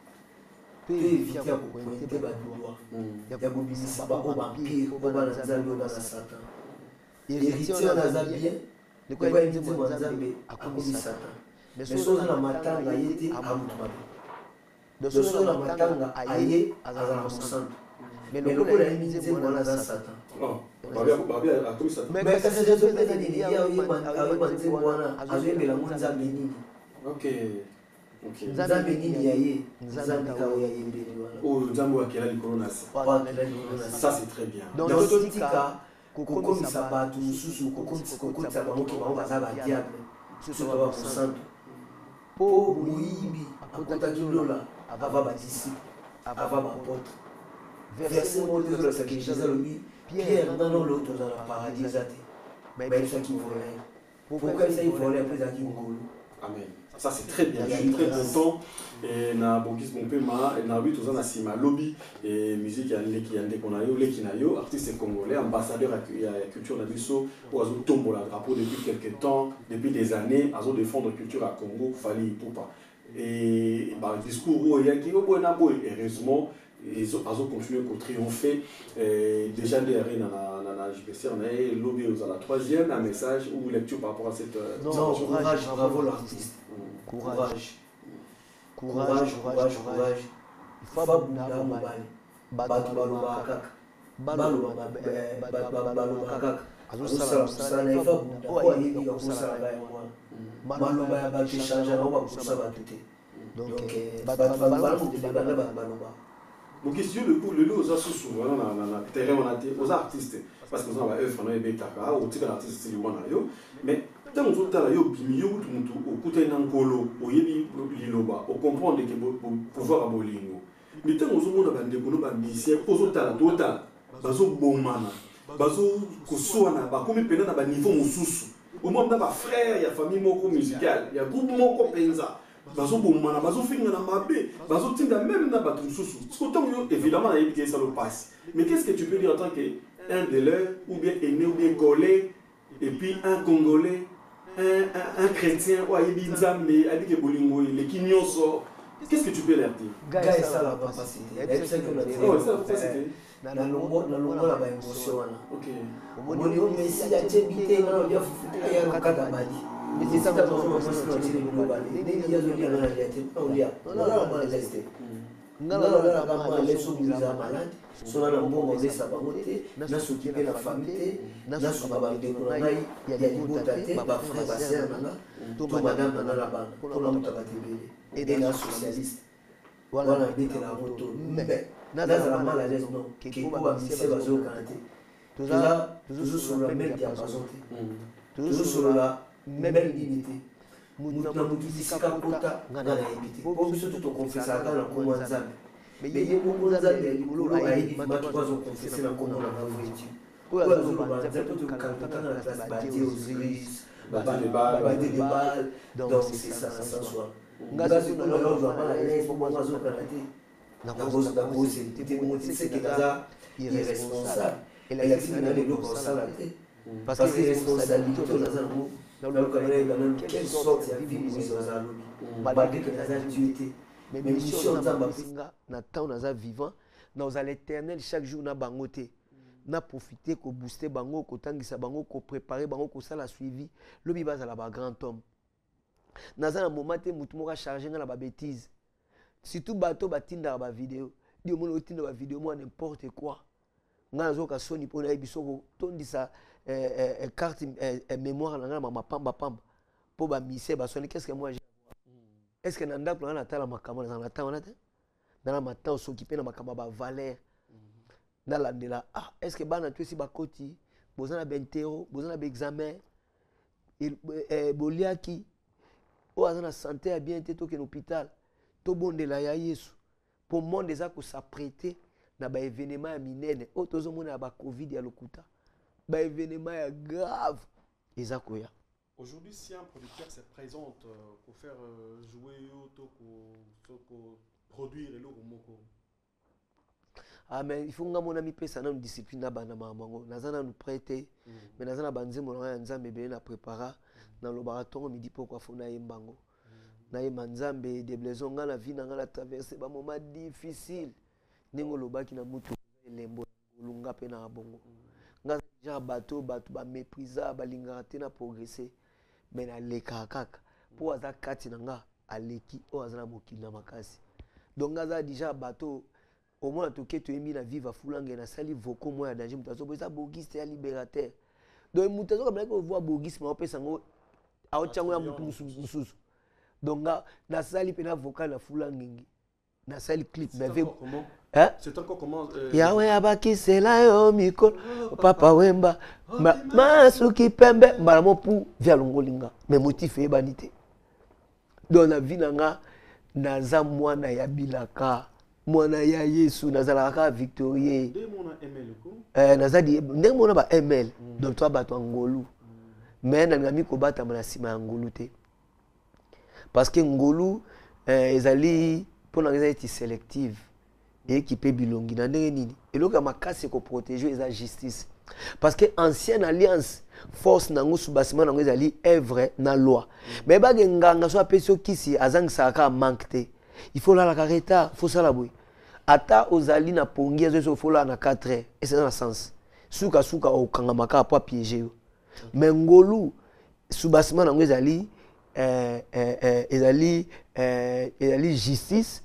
Pe éviter à pointer ba doigt. Ya bobisi ba o vampire, o ba na nzambe o ba na satan. Héritier na zabien. Le quoi il dit moi nzambe akomisa satan. Mais soza na matanga yete amutu babe. De soza na matanga aye azala mosantu. Mais le quoi il dit moi na satan. Oh, babia babia akomisa satan. Mais ça c'est fait des idées ya oyi manzi mwana azembela nzambe nini. OK. OK. Nzambe nini yaye nzambe ka oya yembele wana. Oh nzambe wa kela likolo na sa. Ça c'est très bien. Donc tika kokomisa bato mosusu kokomisa bango ke bango baza badiable soso baba mosantu mpo moyibi akotaki lola ava badisiple ava bapotre verset moko te ezolakisaki jésus alobi pierre nano lo toza na paradis eza te bayebisaki voleur pourquoi ebisaki voleur mpo ezalaki ngolu. Amen. Ça c'est très bien, je suis très content. Et na Bogis Bompema, et na oui, tout ça na Sima Lobby, et musique y a Leki Yande Konayo, Leki Nayo, artiste congolais, ambassadeur à la culture na biso, ou azo tombo la drapeau depuis quelques temps, depuis des années, azo défendre la culture à Congo, fallait Poupa. Et bah discours où il y a qui au bona boy, heureusement, ils ont continué à triompher. Déjà derrière na na na J P C on a lobby aux à la troisième, un message ou lecture par rapport à cette. Non, courage, bravo l'artiste. Courage. Courage, courage, courage. Il faut pas bouger mobile. Bato baloba kaka. Baloba baloba kaka. Azosala sana il faut bouger. Oyebi ka kusala ba mwa. Baloba ya ba changer na ba kusala ba tete. Donc bato baloba baloba baloba. Donc ici le coup le lot aux souvent na na terrain on a été aux artistes parce que on va œuvre na ebetaka ou tika artiste c'est wana yo mais tant on tala yo bimi yo mutu okuta na nkolo oyebi liloba o comprendre que pouvoir abolingo mais tant on mona bande ko no ba musicien pozo tala total bazo bomana bazo kosoana ba komi pena na ba niveau mosusu au moins na ba frère ya famille moko musicale ya groupe moko penza bazo bomana bazo finga na mabe bazo tinda même na bato mosusu autant évidemment na yebi que ça le passe mais qu'est-ce que tu peux dire en tant que un de leurs ou bien aîné ou bien collé et puis un congolais un un, un chrétien ou ayebi nzambe abi ke bolingo le kinyoso qu'est-ce que tu peux leur dire gars ça la capacité et c'est que oh ça capacité na longo na longo la ba émotion wana OK omoni o Messi ya tebite na ya fufuta ya kaka badi. Mais c'est ça que je veux dire. Il y a des gens qui ont dit non, non, non, non, resté. Non, non, non, non, les gens qui sont malades, sont dans un bon moment, ça va monter, n'a s'occuper de la famille, n'a s'occuper de la famille, il y a des bouts d'athée, ma frère, ma sœur, tout madame dans la bande, pour la moto et des socialistes. Voilà, il était la moto. Mais, n'a pas la mal à l'aise, non, qui est pas mixé, va se canter. Tout ça, toujours sur la même diapason. Toujours sur la même limité. mutu na mutu bisika kota nga na yebi te po biso tokonfesaka na nkombo ya nzambe me ye nkombo nzambe ya likolo ayebi bato bazokonfese na nkombo na bavueti oyo azoloba nzambe tokakataka na place badie osiris badie de bal donc c'est ça sans soi nga sikoyo nalozwa bana ye mpo mwana azokana te nakozeli te mpo seke naza irresponsable elakisi na leloko osala te parce que responsabilité oyo naza nango nalokana nayebana quelle sorte ya vie moïse oza alobi badeke naza dieu te mais mission nzambe apesinga na temps naza vivant naza l'éternel chaque jour na bango te na profiter ko booster bango ko tangisa bango ko préparer bango ko sala suivi lobi bazala ba grand homme naza na moment te mutu moko charger nga na ba bêtise surtout bato batinda ba vidéo dio mono tinda ba vidéo moi n'importe quoi nga nazoka soni po na biso tondisa euh, euh, carte euh, mémoire na nga mama pamba pamba po ba mise ba soni qu'est-ce que moi j'ai est-ce que nanda plan na tala makama na ta wana te na la matin s'occuper na makama ba valeur na landela ah est-ce que bana tu si ba koti bozana bentero bozana ba examen il euh, boliaki o azana santé a bien été to ke l'hôpital to bondela ya Yesu pour monde eza ko s'apprêter na ba événement ya minene o tozo mona ba covid ya lokuta ba événement ya grave eza ko ya. Aujourd'hui, si un producteur se présente euh, pour faire euh, jouer ou pour produire le moko. Ah mais il faut nga mon ami pesa na discipline na bana mamango nazana nous prêter mais nazana banze mon ya nzambe be na prépara na laboratoire midi pourquoi fona yembango na yemanzambe de blaison nga na vie na nga la traverser ba moment difficile ningo lobaki na mutu lembo lunga pe na bongo nga ja bateau bateau ba méprisa ba lingara te na progresser mais na leka kaka pour aza kati na nga aleki o azana mokili na makasi donc nga déjà bateau au moins to keto emi na viva fulange na sali voko mo ya danger mutazo boza bogiste ya libérateur donc mutazo comme ko voir bogiste ma pesa ngo a ochango ya mutu mususu donc nga na sali pe na vocal na fulange na sali clip mais comment hein c'est encore comment euh, yawe abaki sela yo miko papa wemba masuki pembe mbala mo pu via longolinga mais motif e banité donc na vie nanga naza mwana ya bilaka mwana ya Yesu nazala ka victorieux de mona ml ko eh naza di ndenge mona ba ml donc toi bato ngolu mais na ngami ko bata na sima ya ngolu te parce que ngolu eh, ezali pour na ezali sélective et qui peut bilongi na ndenge nini eloka makasi ko protéger eza justice parce que ancienne alliance force nango subasima nango ezali œuvre na loi mais ba nganga so apeso kisi azangisa ka manque te il faut la la careta faut ça la boy ata ozali na pongi ezo faut la na quatre heures et c'est dans le sens suka suka o kanga maka pa piéger mais ngolu subasima nango ezali euh euh ezali euh ezali justice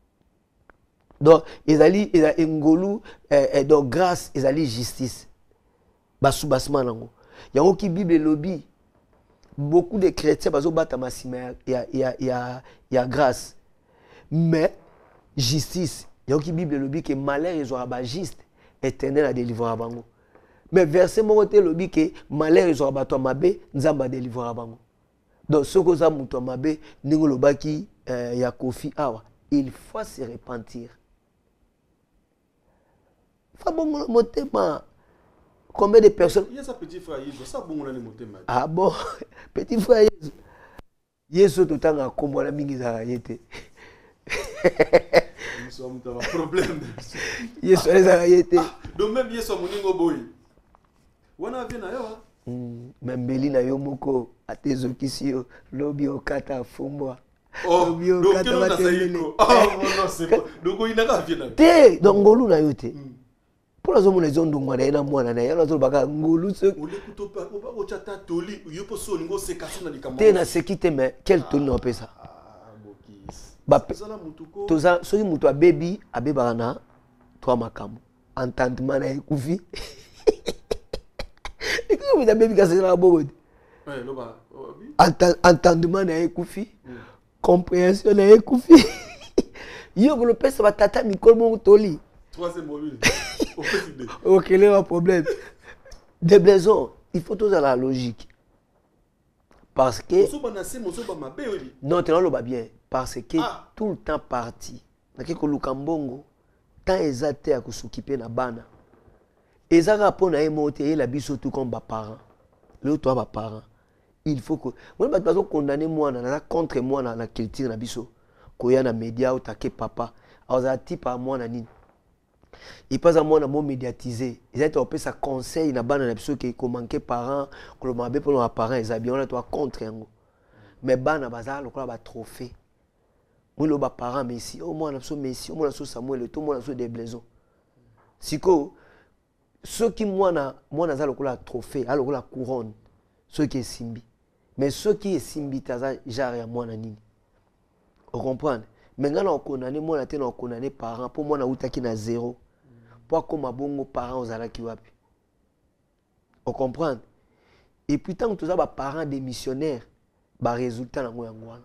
donc ezali ezali ngolu euh donc grâce ezali justice basubasima nango yango ki bible lobby beaucoup de chrétiens bazo bata masima ya ya ya ya grâce mais justice yango ki bible lobby que malheur ezwa ba juste éternel a délivrer bango mais verset moko te lobby que malheur ezwa ba to mabe nzamba délivrer bango donc ce que ça muto mabe ningo lobaki euh, ya kofi awa il faut se repentir fa bon motema. Combien de personnes? Il y a sa petit frère Yesu, ça bon on a les motema. Ah bon, petit frère Yesu. Yesu tout temps a comme la mingi za yete. Nous sommes dans un problème. Yesu les a yete. Donc même Yesu moningo boy. Wana vient na yo. Hmm, même Beli na yo moko atezo kisio lobi okata fumbwa. Oh, donc quel on a ça yiko. Oh non c'est pas. Donc il n'a pas vient na. Te donc ngolu na yote. Pour la zone les ondes ngwana ina mwana na yana zo baka ngulu se on les couteau pas on va au chata toli yo po so ngo se kasi na likambo te na sekite mais quel toli na pesa ah bokis ba zala mutuko toza soki mutu abebi abeba na toi makambo entendement na ekufi ekufi na bebi kasi na bogodi ouais lo ba entendement na ekufi compréhension na ekufi yo ko le pesa ba tata mikolo mo toli troisième mobile. Ok, il y a un problème. Des blaisons, il faut tout dans la logique. Parce que... Non, tu n'as pas bien. Parce que ah. tout le temps parti. Parce que le Kambongo, tant exacté à s'occuper na bana. Et ça rapport na émoté la biso tout comme parents. Le toi parents. Il faut que moi pas besoin condamner moi na contre moi na la culture na biso. Ko ya na média ou take papa. Alors type à moi na nini. Il passe à moi na mon médiatisé. Ils ont opé ça conseil na bana na biso que ko manquer parents, ko mabe pour nos parents, ils habillent on toi contre ngo. Mais bana bazar le ba trophée. Oui le ba parents mais si au moins na biso Messi, au moins na biso Samuel, tout le monde na biso des blaisons. Siko ceux qui moi na moi na za le trophée, a le couronne. Ceux qui est simbi. Mais ceux qui est simbi taza jare à moi na nini. Vous comprenez? Maintenant on condamné moi na te na condamné parents pour moi na utaki na zéro. Pour comme bongo parents aux ala ki wapi. Vous comprenez? Et puis tant que tous ça parents des missionnaires, ba résultat na moi ngwana.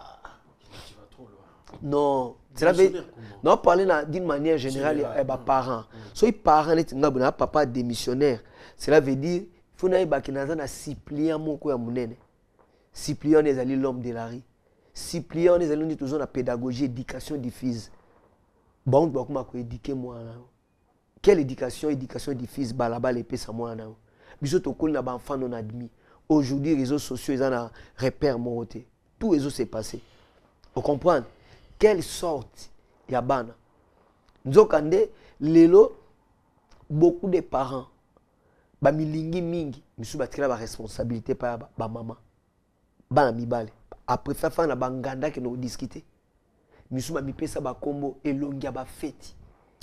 Non, c'est la non parler d'une manière générale eh ba parents. So les parents net ngabuna papa démissionnaire. Cela veut dire faut na ba kinaza na Cyprien moko ya munene. Cyprien ezali l'homme de la rue. Cyprien ezali toujours na pédagogie éducation diffuse. Bon ba kuma ko éduquer moi na. Quelle éducation éducation diffuse ba là-bas les pesa moi na. Biso to kol na ba enfant non admis. Aujourd'hui les réseaux sociaux ils en repère moroté. Tout réseau s'est passé. Vous comprenez? Quelle sorte ya bana. Nzokande lelo beaucoup de parents ba milingi mingi misu batikala ba responsabilité pa ba maman. Bana mibale. Après faire faire na banganda que nous discuter. Misu ba mipesa ba kombo elongi ba fête.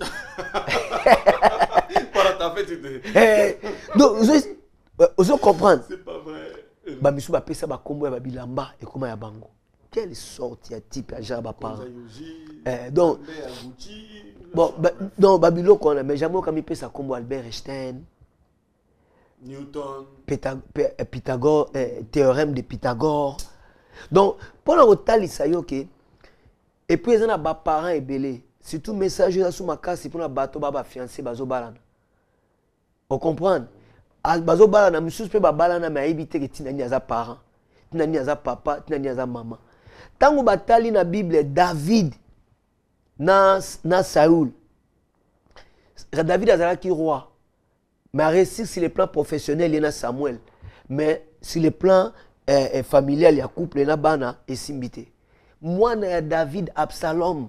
Para ta fête de. Eh donc vous comprendre. C'est pas vrai. Ba misu ba pesa ba kombo ya ba bilamba et comment ya bango. Quelle sorte ya type ya jaba parents. Eh donc bon ba, non babilo qu'on a mais jamais quand mi pesa kombo Albert Einstein. Newton, Pythagore, Pythagore eh, théorème de Pythagore. Donc, pendant que tu as dit, et puis ils ont des parents ébélés. Surtout message sur ma casse pour un bateau baba fiancé bazo balana. Vous comprenez? Al bazo balana, monsieur peut ba balana mais éviter que tu n'as pas parents, tu n'as pas papa, tu n'as pas maman. Tant que batali na Bible David na na Saül. David azala qui roi. Mais réussir sur le plan professionnel, il y a Samuel. Mais sur le plan euh, familial, il y a couple, il y a Bana et Simbité. Moi, il y a David Absalom.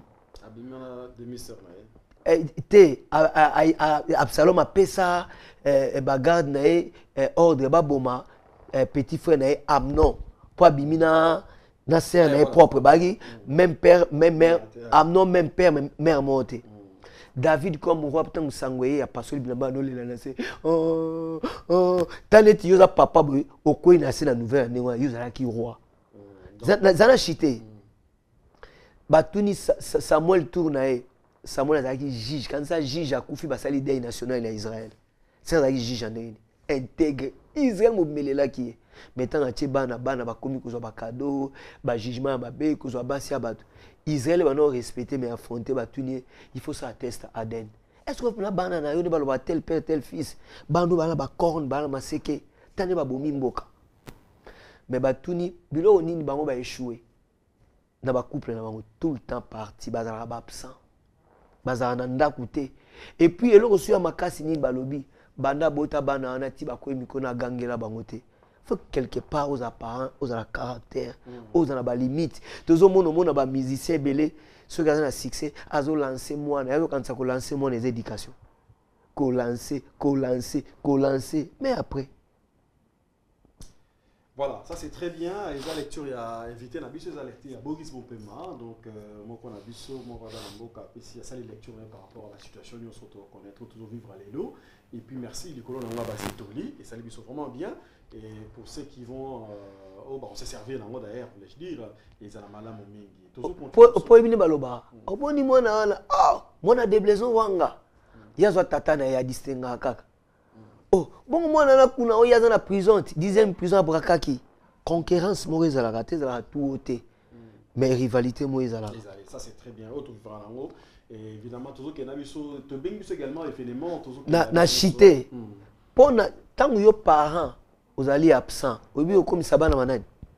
Absalom a fait ça, bagarre, ordre, baboma, petit frère, Amnon. Pour Abimina, Nasser, propre, même père, même mère, Amnon, même père, même mère morte. David comme roi putain sangwé a passé le bilamba no le lancé oh oh taneti yoza papa boy okoi na se na nouvelle année wa yoza ki roi zana chité batuni Samuel tournaé Samuel a qui juge quand ça juge a koufi basali deuil national à Israël c'est ça qui juge en intègre Israël mo melela ki maintenant atie bana bana ba komi ko zo ba cadeau ba jugement ba be ko zo ba sia ba Israël va nous respecter mais affronter batuni il faut ça tester Aden. Est-ce que la banana yo ne ba tel père tel fils bando bana ba corne bana maseke tane ba bomi mboka. Mais batuni bilo nini bango ba échouer. Na ba couple na bango tout le temps parti bazara ba absent. Bazara na ndakuté. Et puis eloko sur makasi ni balobi banda bota bana na ti ba ko mikona gangela bango te. Faut quelque part aux apparents, aux à caractère, mm. aux à la limite. Tous au monde, au monde, à musicien belé, ceux qui ont un succès, à lancer moi, et quand ça lancer moi les éducations, qu'on lancer, qu'on lancer, qu'on lancer, mais après. Voilà, ça c'est très bien. Et la lecture, il a invité Nabiso, il a lecture à Boris Bompema. Donc, moi, on a Nabiso, moi, on a Namboka, il y a ça les lectures par rapport à la situation, nous sommes connaître, toujours vivre à l'élo. Et puis, merci, les colons, on a basé Toli, et ça les Biso vraiment bien. Et pour ceux qui vont, euh, oh, bah, on s'est servi dans d'ailleurs, pour les dire, ils ont la maladie au mingi. Pour éviter baloba, au point où on a, oh, moi, on a des blaisons wanga. Il y a un tata na ya distinga kaka. Oh, bon, moi, on a eu la prison, dixième prison à Brakaki. Concurrence, moi, ils ont raté, ils ont tout ôté. Mais rivalité, moi, ils ont raté. Ça, c'est très bien. Et évidemment, tout ce qui est également, évidemment, na chité. Tant que les parents, vous allez absents, vous avez comme ça, vous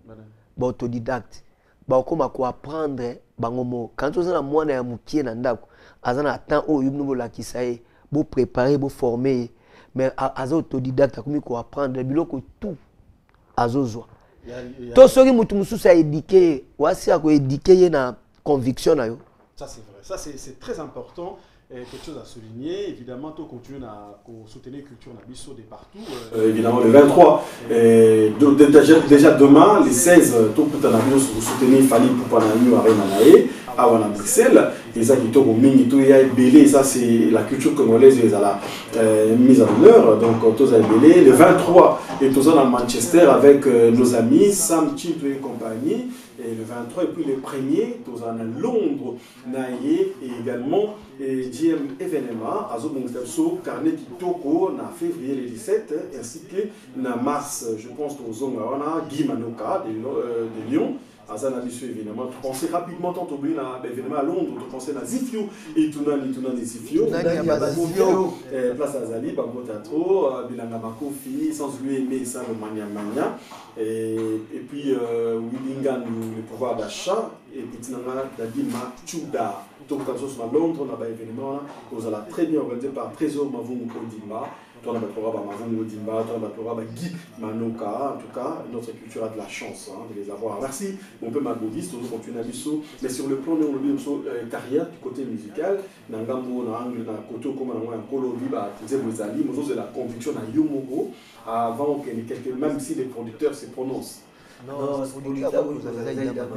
ba autodidacte ba koma ko apprendre bangomo quand on a mwana ya mukie na ndako azana temps o yubno la kisaye bo préparer bo former mais azo autodidacte akomi ko apprendre biloko tout azozwa to soki mutu mususu a éduquer wasi ako éduquer na conviction na yo. Ça c'est vrai, ça c'est très important. Et quelque chose à souligner, évidemment, tout continue à soutenir la culture Nabiso de partout. Euh, évidemment, le vingt-trois, et de, de, déjà, déjà demain, les seize, tout le Nabiso pour soutenir Fanny Poupanami à Renanae, à Wana Bruxelles, et ça qui tombe au mini, tout y a belé, ça c'est la culture congolaise, ils ont la euh, mise en honneur, donc tout ça est belé. Le vingt-trois, et tout ça à Manchester avec euh, nos amis, Sam Chip et compagnie. Et le vingt-trois, et puis le premier, nous en à Londres, Naïe, et également et J M événement, à Zobongstepso, Carnet Kitoko, en février le dix-sept, ainsi que en mars, je pense, aux Zongawana, Guy Manoka, de, euh, de Lyon. À Zanabisu, évidemment, tu pensais rapidement, tant au événement à Londres, tu pensais à Zifio, et tout le monde, tout le monde, Zifio, place à Zali, Babo Teatro, Bilanga Makofi, sans lui aimer ça, le Mania Mania, et, et puis euh, Willingham, le pouvoir d'achat, et puis Tinanga, Dadima, Tchouda, tout comme ça, à Londres, on a un événement, on a très bien organisé par Trésor Mavung Odimba. On a Guy Manoka, en tout cas, notre culture a de la chance hein, de les avoir. Merci, mon peu Magodis, on continue à Bissau, mais sur le plan de notre carrière du côté musical, Nangambo, Nangambo, Koto, comme on a un Kolo Viba, Zebozali, nous avons la conviction à Yomogo, avant que quelques, même si les producteurs se prononcent. Non, c'est pour l'État, vous avez dit,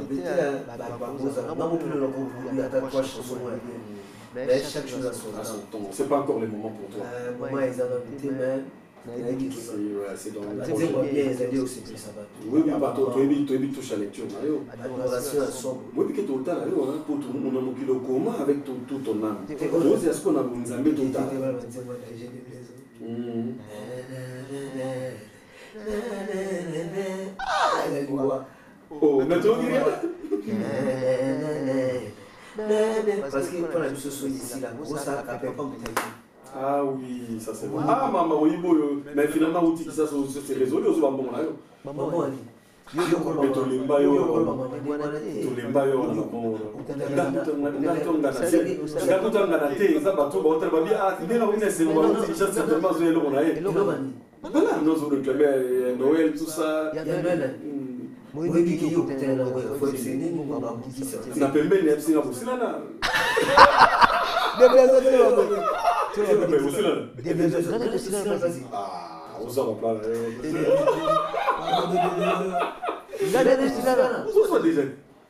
mais chaque chose à son temps. C'est pas encore le moment pour toi. Moi, ils ont invité, mais. C'est dans le temps. Bien, ils allaient aussi, ça va. Oui, mais tu habites touche à lecture. Adoration ensemble. Oui, puis que tout le temps, pour tout le monde, on a un kilo commun avec tout ton âme. Est-ce qu'on a un zambé tout le temps? Oh, mais tu parce que quand la mission soit ici, la grosse ça n'a pas ah oui, ça c'est bon. Ah, maman, oui, mais finalement, où tu dis ça, c'est résolu, c'est pas bon là. Maman, mais ton limba yo, ton limba yo, on a bon. Ngakuta nganate, ça bateau, bon, très bien. Ah, mais là, on est, c'est bon, c'est juste certainement ce qu'on a. Voilà, nous avons réclamé Noël, tout ça. Moi, je dis que je suis na pembeni ya piscina busilana. Ah, usa kwa plana. Usa déjà.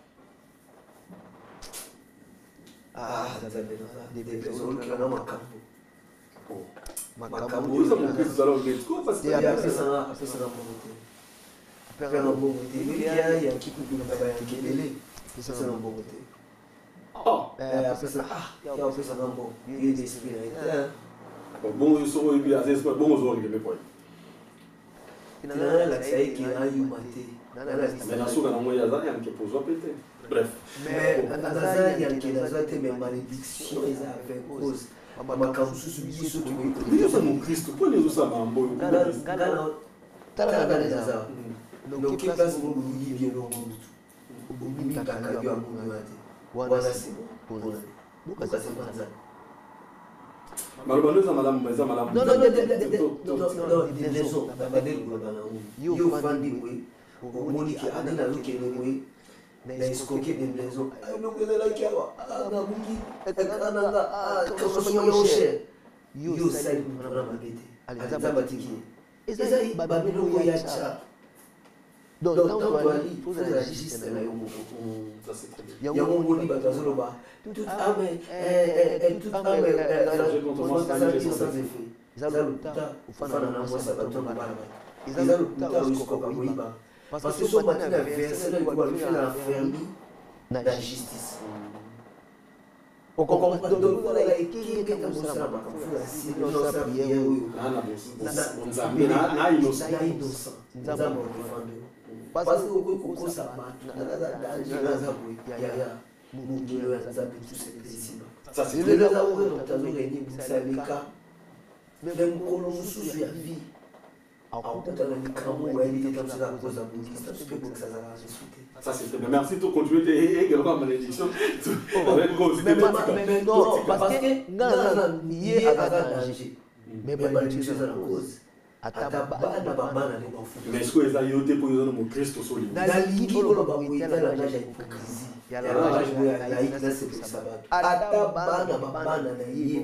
Ah, ça ça des personnes qui ont makambo. Makambo, usa mon fils dans le disco parce que ça ça ça faire un bon côté. Il y a il y a qui peut nous faire un kébélé. C'est ça un bon côté. Oh, après ça, ah, il y a aussi ça un bon. Il y a des spirituels. Bon, je suis bien assez bon aux orgues de mes points. Il y a la taille qui a eu maté. Mais dans ce cas, il y a un qui pose péter. Bref. Mais dans il y a qui a été mais malédiction ils a fait cause. Makambo sous biso tu oui, c'est mon Christ. Pourquoi nous sommes en boy? Gala gala tala gala ça. Donc qui place mon bouilli bien long tout. Bouilli kaka yo amunga mate. Wana c'est bon. Pourquoi ça c'est pas ça? Malheureusement, ça madame, mais ça madame. Non non non non non, des raisons. Babadel globala. Yo fandi oui. Omoni ki adela lokele oui. Na escoquer des raisons. Ah non que là qui a ah na bungi. Ekana ah comme yo cher. Yo sai pour na mabete. Aliza batiki. Ezali babelo ya cha. Donc, dans le tout la justice, ça c'est très bien. Il y a un moment où il y a tout âme, tout âme, sans effet. Ils ont le temps, au fond de la voix, ça va tomber par là. Ils ont le temps jusqu'au bout. Parce que ce matin, il y a versé, il doit faire la ferme de la justice. On comprend donc voilà qui est qui est comme ça si nous ça prière on zambe na na innocent na innocent nzambe défendre parce que ko ça na na na ya ya mungu yo nzambe tout c'est possible ça c'est le là où on t'a réuni vous savez ka même kolo mususu ya vie Ça c'est très bien. Merci de continuer et également malédiction. Mais non, parce que non, il y a un danger. Mais malédiction c'est la cause. Mais est-ce que les aïeux pour nous mon Christ solide? Dans la ligue, on va voir la nage hypocrisie. Il y a la nage laïque, là c'est pour ça. Atabana babana na yé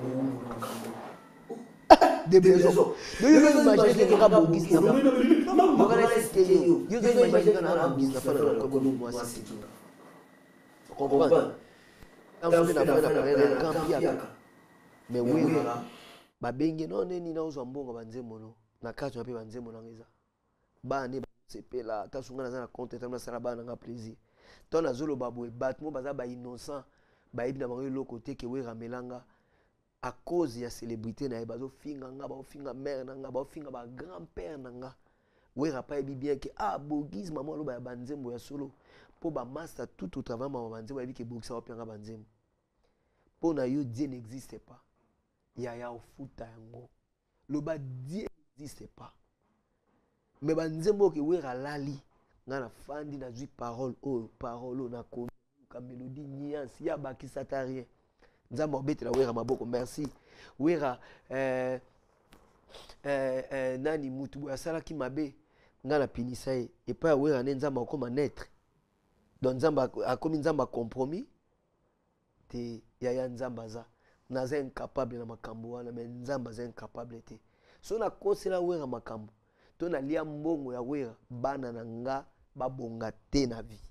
des besoins. Nous devons imaginer que Rabou Gis n'a pas. Non, non, Vous devez imaginer que Rabou Gis n'a pas comme nous, moi, c'est tout. Vous comprenez? On fait la grande piaka. Mais oui, babengi non neni na uzo mbongo banzemo no. Na kato na pe banzemo na ngeza. Ba ne sepela ta sunga na za na compte ta na sala ba na nga plaisir. Ton na zolo babwe batmo baza ba innocent. Ba ibi na bango lo côté ke we ramelanga. À cause de la célébrité, na bazo finga nga ba finga mère na nga ba finga ba grand-père na nga. We rapa bien que ah Bogis maman lo ba banzembo ya solo. Po ba master tout au travail maman banzembo ya bi ke Bogis wa pianga banzembo. Po na yo Dieu n'existe pas. Ya ya ofuta yango. Lo ba Dieu n'existe pas. Mais banzembo ke we ralali nga na fandi na zui parole oh parole na ko ka mélodie nuance ya ba ki satarien. Nzambe obetela wera maboko merci wera euh euh nani mutu asala ki mabe ngana pinisa ye et pas wera ne nzambe akoma naître donc nzambe akomi nzambe compromis te ya ya nzambe za naza incapable na makambo wana mais nzambe za incapable te so na kosela wera makambo to na lia mbongo ya wera bana na nga babonga te na vie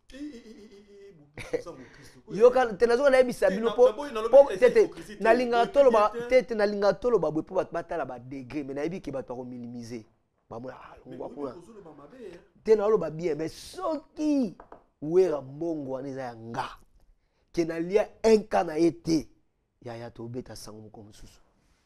yo kan tenazo na ebisa bino po tete na linga tolo ba tete na linga tolo ba bwe po batala ba degré mais na ebi ke bato ko minimiser ba mo ngwa kuna tena lo ba bien mais soki wera mbongo aneza ya nga ke na lia un cas na été ya ya to beta sango moko mususu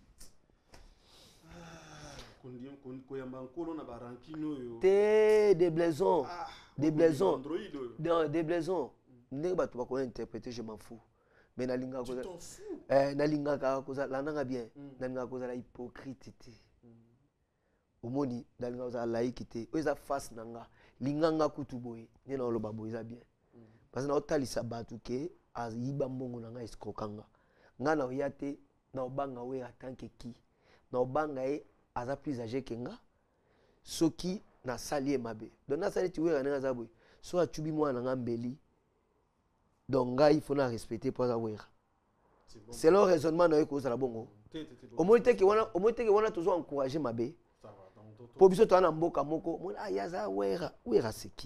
te des blaisons des blaisons non des blaisons ndenge bato ba ko interpréter je m'en fous mais na linga ko eh na linga ka ko za lananga bien na linga ko za la hypocrite te omoni na linga ko za laïque te o za face nanga linganga kutu boye ne na loba boye za bien parce na otalisa bato ke ayiba mbongo nanga eskrokanga nga na oyate na obanga we atanke ki na obanga e aza plus âgé que nga soki na sali mabe donc na sali ti we na za boye so achubi mwana nga mbeli donc il faut la respecter pour ça wera c'est le raisonnement na ko za bongo au moins te ke wana au moins te ke wana toujours encourager mabe pour biso to na mboka moko mona ayaza wera wera seki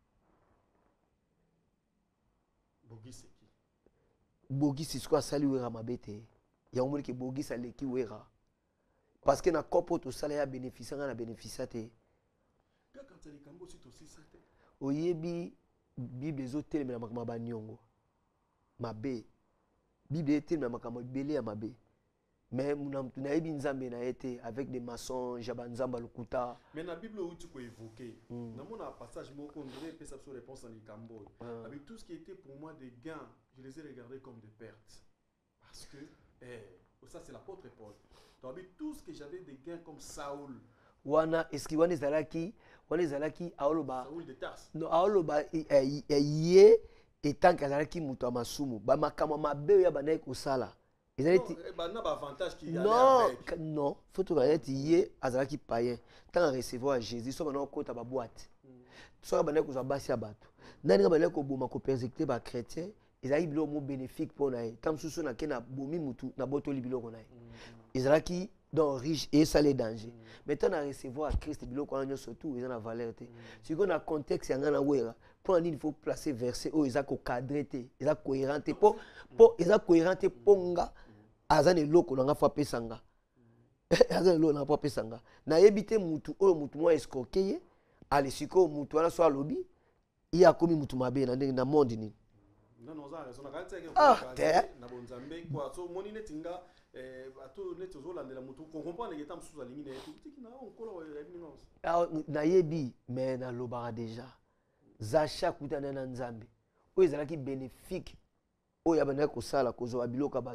bogi seki bogi c'est quoi sali wera mabe te ya au moins ke bogi sali ki wera parce que na kopo to sala ya bénéficier na bénéficier te quand les cambo c'est aussi ça te oyebi bible ezotelema na makambo ba nyongo mabe bible etelema na makambo belé ya mabe mais muna mtu na yebi nzambe na été avec des maçons jaba nzamba lokuta mais na bible où tu peux évoquer na mona passage moko on devrait faire sa réponse en likambo avec tout ce qui était pour moi des gains je les ai regardés comme des pertes parce que eh ça c'est l'apôtre Paul donc avec tout ce que j'avais des gains comme Saoul wana eski wana ezalaki wana ezalaki aoloba Saoul de Tarse no aoloba ye etanka ezalaki mutu amasumu ba makama mabe ya banaye kosala ezalaki ba na ba avantage qui non non faut to bayeti ye azalaki païen tant recevoir Jésus so bana okota ba boîte so banaye kozwa basi ya bato nani nga banaye koboma ko persécuter ba chrétien ezalaki biloko mo bénéfique pour na ye tam susu na ke na bomi mutu na botoli biloko na ye ezalaki donc riche et ça les dangers maintenant à recevoir Christ biloko na surtout ils ont la valeur te si qu'on a contexte yanga na wera pour il faut placer verset où ils a ko cadrer te ils a cohérent te pour pour ils a cohérent te ponga azane loko na fa pesanga azane loko na fa pesanga na yebite mutu o mutu mo escroquer ale siko mutu na so lobby il a commis mutu mabe na na monde ni non non ça raison na kanza ke ah na bonzambe kwa so moni netinga eh ato neto zolandela mutu ko comprendre que tam sous alingi na tout na onkola evidence ah na yebi mais na lobara déjà za chaque utana na nzambe o ezalaki bénéfique o ya bana ko sala ko zo biloko bato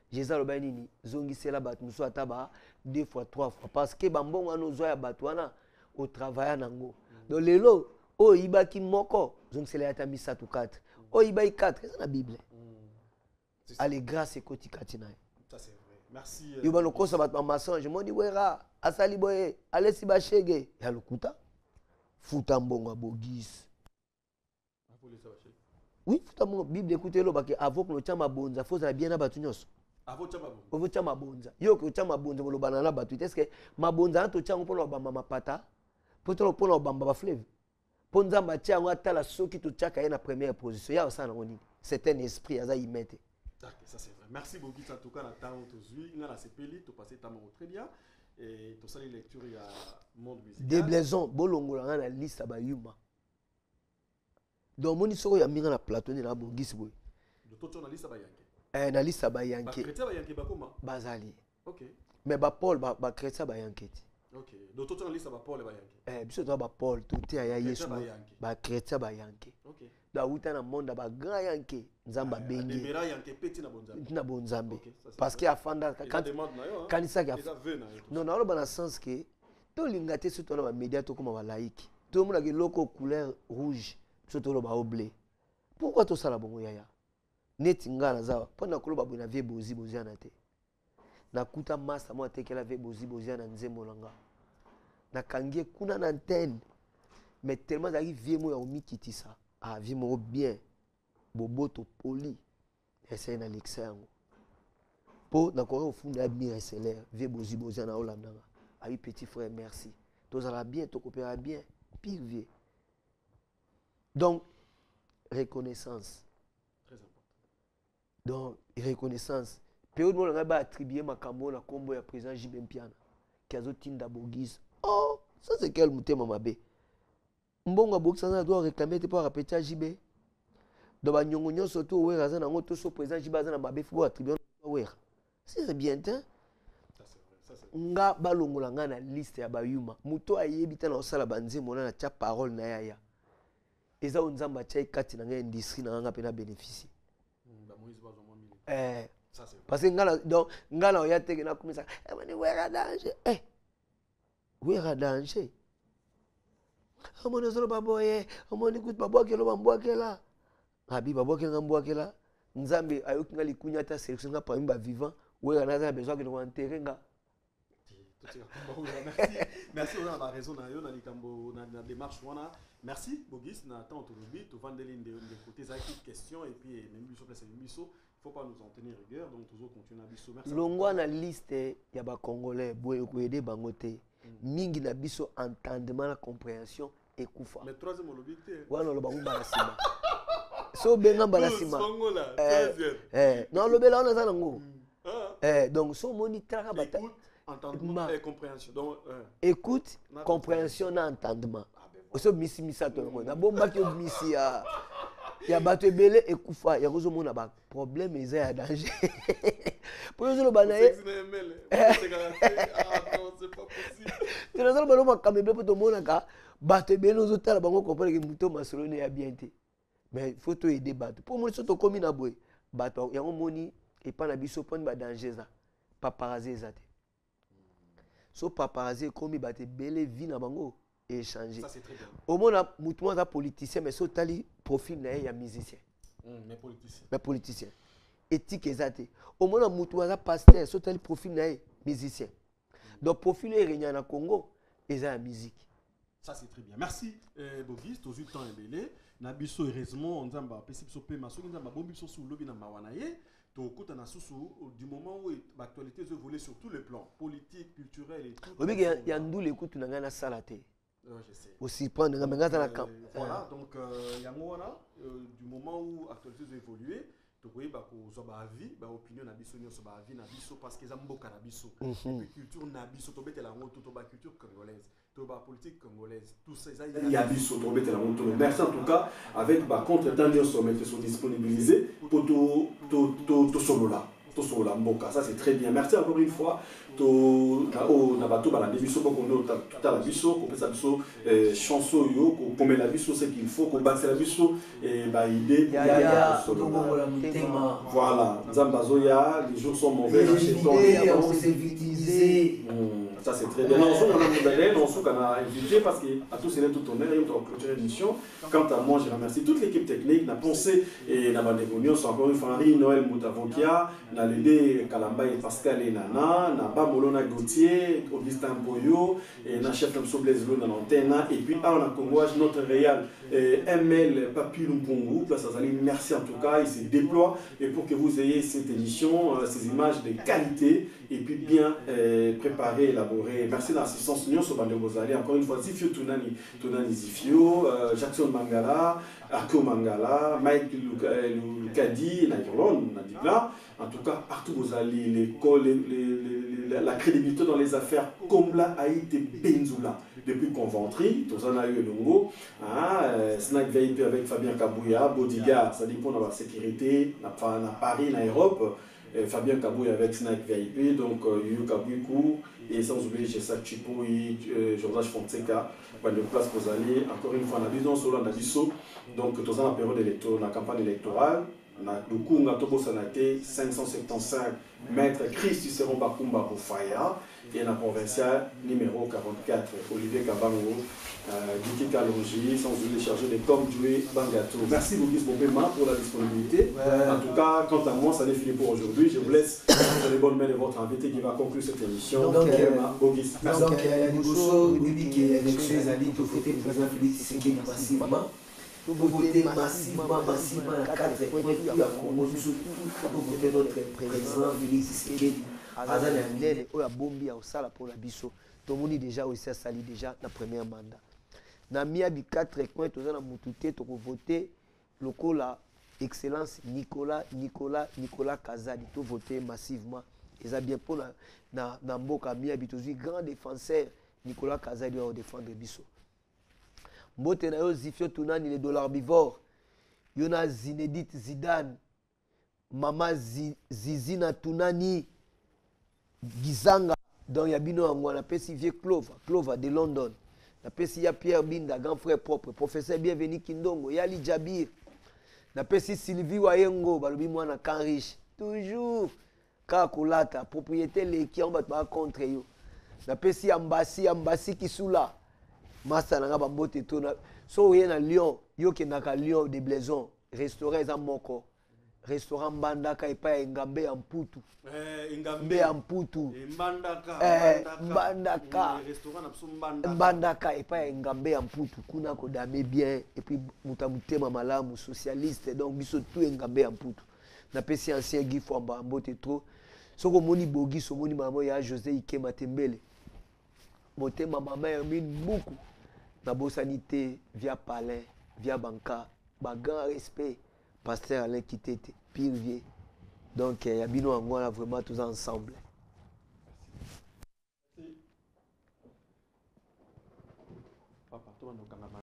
Jésus le banini zongi c'est la bat muso ataba deux fois trois fois parce que bambongo no zoya batwana au travail nango donc lelo o ibaki moko zongi c'est la tamisa tout quatre o ibai quatre c'est la Bible. Allez grâce et koti katina. Ça c'est vrai. Merci. Yo ba no kosa bat maçon je me dis wera asali boye allez si ba shege ya lukuta futa mbongo bogis. Oui, futa mbongo Bible écoutez lo baki avant que no chama bonza faut ça bien na batu nyonso. Avant chama bonza. Ovo chama bonza. Yo ko chama bonza lo bana na batu est-ce que ma bonza to chama pour lo bamba mapata pour to pour lo bamba ba fleuve. Pour nzamba tia ngo atala soki to chaka na première position ya ça na ngoni. C'est un esprit aza y mettre. D'accord, ça c'est vrai. Merci beaucoup en tout cas na temps aujourd'hui, na la sepeli to passer ta très bien et to ça les lectures il y a monde musical. Déblaison bolongola na liste ba yuma. Donc moni soko ya minga na plateau na bongisi boy. De tout sur la liste ba yanké. Eh na liste ba yanké. Ba chrétien ba yanké ba comment? Bazali. OK. Mais ba Paul ba ba chrétien ba yanké. OK. De tout sur la liste ba Paul ba yanké. Eh biso to ba Paul tout te ya Yesu. Ba chrétien ba yanké. OK. Da wuta na monde ba grand yanké nzamba bengi. Debera yanké petit na bonzambe. Na bonzambe. Parce que afanda quand kanisa ka. Non na ba na sens que to lingate surtout na ba média to comme ba laïque. Tout le monde a que loco couleur rouge. Surtout le bao blé. Pourquoi tout ça la bongo yaya? Neti ngana zawa. Pona kuloba buna vie bozi bozi anate. Na kuta masa mo ateke la vie bozi bozi ana nzembo langa. Na kangie kuna na antenne. Mais tellement d'arrive vie mo ya omikiti ça. Ah vie mo bien. Boboto poli. Essaye na l'excès yango. Po na kore au fond de admirer célèbre. Vie bozi bozi ana olandanga. Ayi petit frère merci. Tous ala bien, to coopéra bien. Pire vie. Donc, reconnaissance. Très important. Donc, reconnaissance. Période où on a attribué ma cambo na combo ya président J B Mpiana. Kazo Tinda Bogis. Oh, ça c'est quel mouté mamabe. Mbonga Bogis ça doit réclamer pour répéter à J B. Donc, ba nyongo nyo surtout ouais raza na ngoto so président J B za na mabe faut attribuer ouais. C'est bien hein. Ça c'est vrai, ça c'est. Nga balongola nga na liste ya bayuma. Muto ayebita na osala banze mona na tia parole na yaya. Eza onzamba tchai kati na industrie na nga pena bénéficier. Ba Moïse bazo mo mili. Eh ça c'est parce que ngala donc ngala oya teke na komisa eh mani wera danger eh wera danger amone zolo baboye amone kut baboke lo bamboke la abi baboke ngamboke la nzambe ayoki ngali kunya ta sélection nga parmi ba vivant wera na za besoin que nous enterrer nga. Merci, merci on a raison na yo na likambo na démarche wana. Merci Bogis na temps autorobi to vandeline de côté ça qui question et puis même biso place biso il faut pas nous en tenir rigueur donc toujours continuer biso merci. Longwa na liste ya ba congolais boye ko aider bangote mingi na biso entendement na compréhension et kufa. Mais troisième l'objectif. Wana lo bangu balasima. So benga balasima. Eh eh non lo bela on a ça ngo. Eh donc so moni traka bata entendement et compréhension. Donc, euh, écoute, compréhension et entendement. Aussi, misi misa to ngo. Na bomba ki misi ya ya bato belé et kufa ya kozo mona ba problème eza ya danger. Pour yo lo banaye. C'est pas possible. Tu na zo ba no makambe pour to mona ka bato belé zo tala bango comprendre que muto masolone ya bien té. Mais faut to aider bato. Pour moi soto komi na boy. Bato ya moni et pas na biso pon ba danger za. Paparazzi za té. So paparazzi comme il bate belé vie na bango et échanger. Ça c'est très bien. Au moins mutumo za politicien mais so tali profil na ya musicien. Mm, mais politicien. Mais politicien. Éthique exacte. Au moins mutumo za pasteur so tali profil na musicien. Mm. Donc profil est régné na Congo et ça la musique. Ça c'est très bien. Merci euh, Bogis, tous le temps est belé. Na biso heureusement on zamba pesi biso pe maso nzamba bombi biso sous lobi na mawanaye. Du moment où l'actualité se volait sur tous les plans, politique, culturel et tout. Oui, il y a un doule écoute, on a un salaté. Je sais. Aussi prendre un magasin à la camp. Voilà, donc il y a un du moment où l'actualité se évolué, tu vois, bah, qu'on soit avis, bah, opinion na biso, on soit avis na biso parce que ça m'boka na biso. Et puis culture na biso, tu bête la honte, tu ba culture congolaise, tu ba politique congolaise, tout ça. Il y a biso, tu bête la honte. Merci en tout cas avec bah contre temps de sommet qui sont disponibilisés pour tout tout tout tout solo là. tout sur la mboka. Ça c'est très bien. Merci encore une fois. To na o na bato bala biso ko kono tout à la biso ko pesa biso chanson yo ko comme la biso ce qu'il faut ko battre la biso et ba idée ya ya to bongo la mutema. Voilà, Nzambazo ya les jours sont mauvais chez toi. On s'est victimisé. Ça c'est très bien. Non, on a on s'est invité parce que à tous c'est tout honneur et on doit clôturer l'émission. Quant à moi, je remercie toute l'équipe technique, n'a pensé et n'a pas déconnu, c'est encore une fois Henri, Noël Moutavokia, n'a l'aidé Kalamba et Pascal et Nana, n'a pas Molona Gauthier, Augustin Boyo, et n'a chef de Blaise dans l'antenne, et puis on a Congo, notre réal M L Papi Lumpungu, place à Zali, merci en tout cas, il se déploie et pour que vous ayez cette émission, ces images de qualité et puis bien euh, préparées, élaborées. Merci de l'assistance Union sur Bande Bozali, encore une fois, Zifio Tunani, Tunani Zifio, euh, Jackson Mangala, Arko Mangala, Mike Lukadi, Naïrlon, Nadibla. En tout cas, partout vous allez, l'école, les, les, les, la crédibilité dans les affaires, comme là a été Benzoula. Depuis Conventry, tous en a eu le Longo, Snack V I P avec Fabien Kabouya, Bodyguard, ça dépend de la sécurité, à Paris, en Europe. Fabien Kabouya avec Snack V I P, donc Yu Kabouikou, et sans oublier Jessa Chipoui, Georges Fonseca, de place pour aller, encore une fois, on a vu dans ce on a vu ça, donc tous en période électorale, la campagne électorale. Le coup, on a tout cinq cent soixante-quinze mètres Christ Cicéron Bakumba pour Faya et la provinciale numéro quarante-quatre Olivier Kabango, Diki Kalonji, sans oublier chargé de Comme Joué Bangato. Merci Bogus Bopema pour la disponibilité. Ouais. En tout cas, quant à moi, ça n'est fini pour aujourd'hui. Je vous laisse dans les bonnes mains de votre invité qui va conclure cette émission. Donc, Bogus. Merci. Donc, il y a des choses, il dit qu'il y a des choses à dire, il faut fêter le président Félix Tshisekedi massivement. Pour voter massivement, massivement à quatre points, puis à Congo, pour voter notre président Félix Tshisekedi. Azali Amilele, oya bombi ya osala pour la biso. Tomoni déjà aussi à sali déjà na premier mandat. Na miabi quatre points, toza na mutute to voter lokola excellence Nicolas Nicolas Nicolas Kazadi to voter massivement. Eza bien pour na na, na mboka miabi tozui grand défenseur Nicolas Kazadi va défendre biso. Mbote na yo Zifio Tunani les dollars bivores. Yona Zinedine Zidane. Mama Zizina Tunani. Gizanga. Donc il y a bino angwa na pesi vieux Clover. Clover de London. Na pesi ya Pierre Binda, grand frère propre. Professeur bienvenu Kindongo. Yali Jabir. Na pesi Sylvie Wayengo. Balobi mwana Kanrich. Toujours. Kakolata. Propriété leki en bat contre yo. Na pesi Ambassi. Ambassi Kisula. Master nanga bambote tona so yena Lyon yo ke naka Lyon de Blaison restaurant za moko restaurant Mbandaka epa Ngambe ya Mputu eh Ngambe ya Mputu Mbandaka eh Mbandaka restaurant na Mbandaka Mbandaka epa Ngambe ya Mputu kuna ko dame bien et puis mutamutema malamu socialiste donc biso tout Ngambe ya Mputu na pesi ancien Guy Famba mbote trop soko moni bogi so moni mama ya José Ikema Tembele motema mama Hermine beaucoup na sanité via Palais, via Banca, ba grand respect, pasteur Alain Kitete, pire vieux. Donc, il y a bino en moi vraiment tous ensemble. Papa,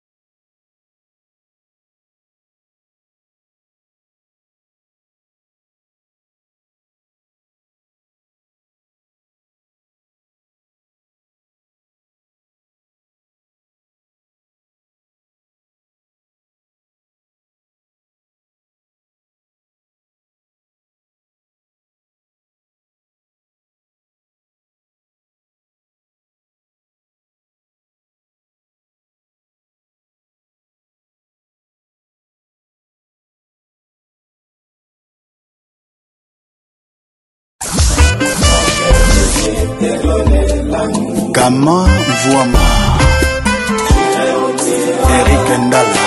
Kama Mvuama Eric Ndala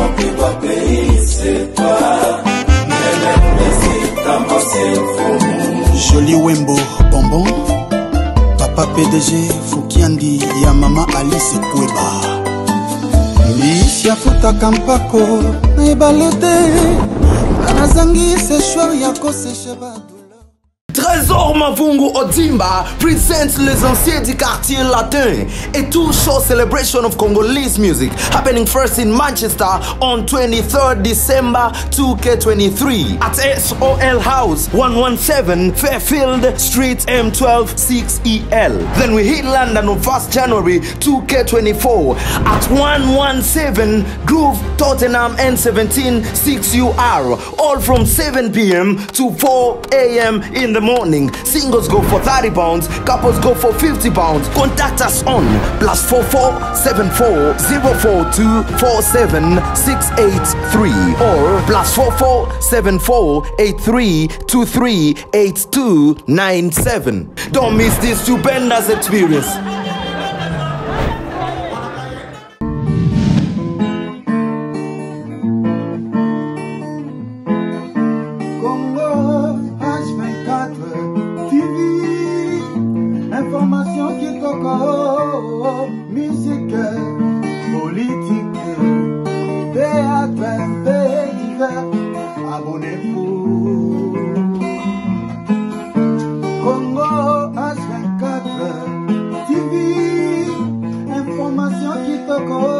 Joli Wembo Bonbon Papa P D G Fukiandi ya Mama Alice Kweba Misha Futa Kampako Ebalete Anazangi Seshwar Yako Sesheba Trésor Mavungu Odimba presents les anciens du quartier latin. A two-show celebration of Congolese music happening first in Manchester on twenty-third December two K twenty-three at S O L House, one seventeen Fairfield Street, M twelve six E L. Then we hit London on first January two K twenty-four at one seventeen Groove Tottenham N seventeen six U R, all from seven P M to four A M in the morning. Singles go for thirty pounds, couples go for fifty pounds. Contact us on plus four four seven four zero four two four seven six eight three or plus four four seven four eight three two three eight two nine seven. Don't miss this stupendous experience. Information qui toque, musique, politique, théâtre, pays divers, abonnez-vous. Congo H vingt-quatre T V, information qui toque.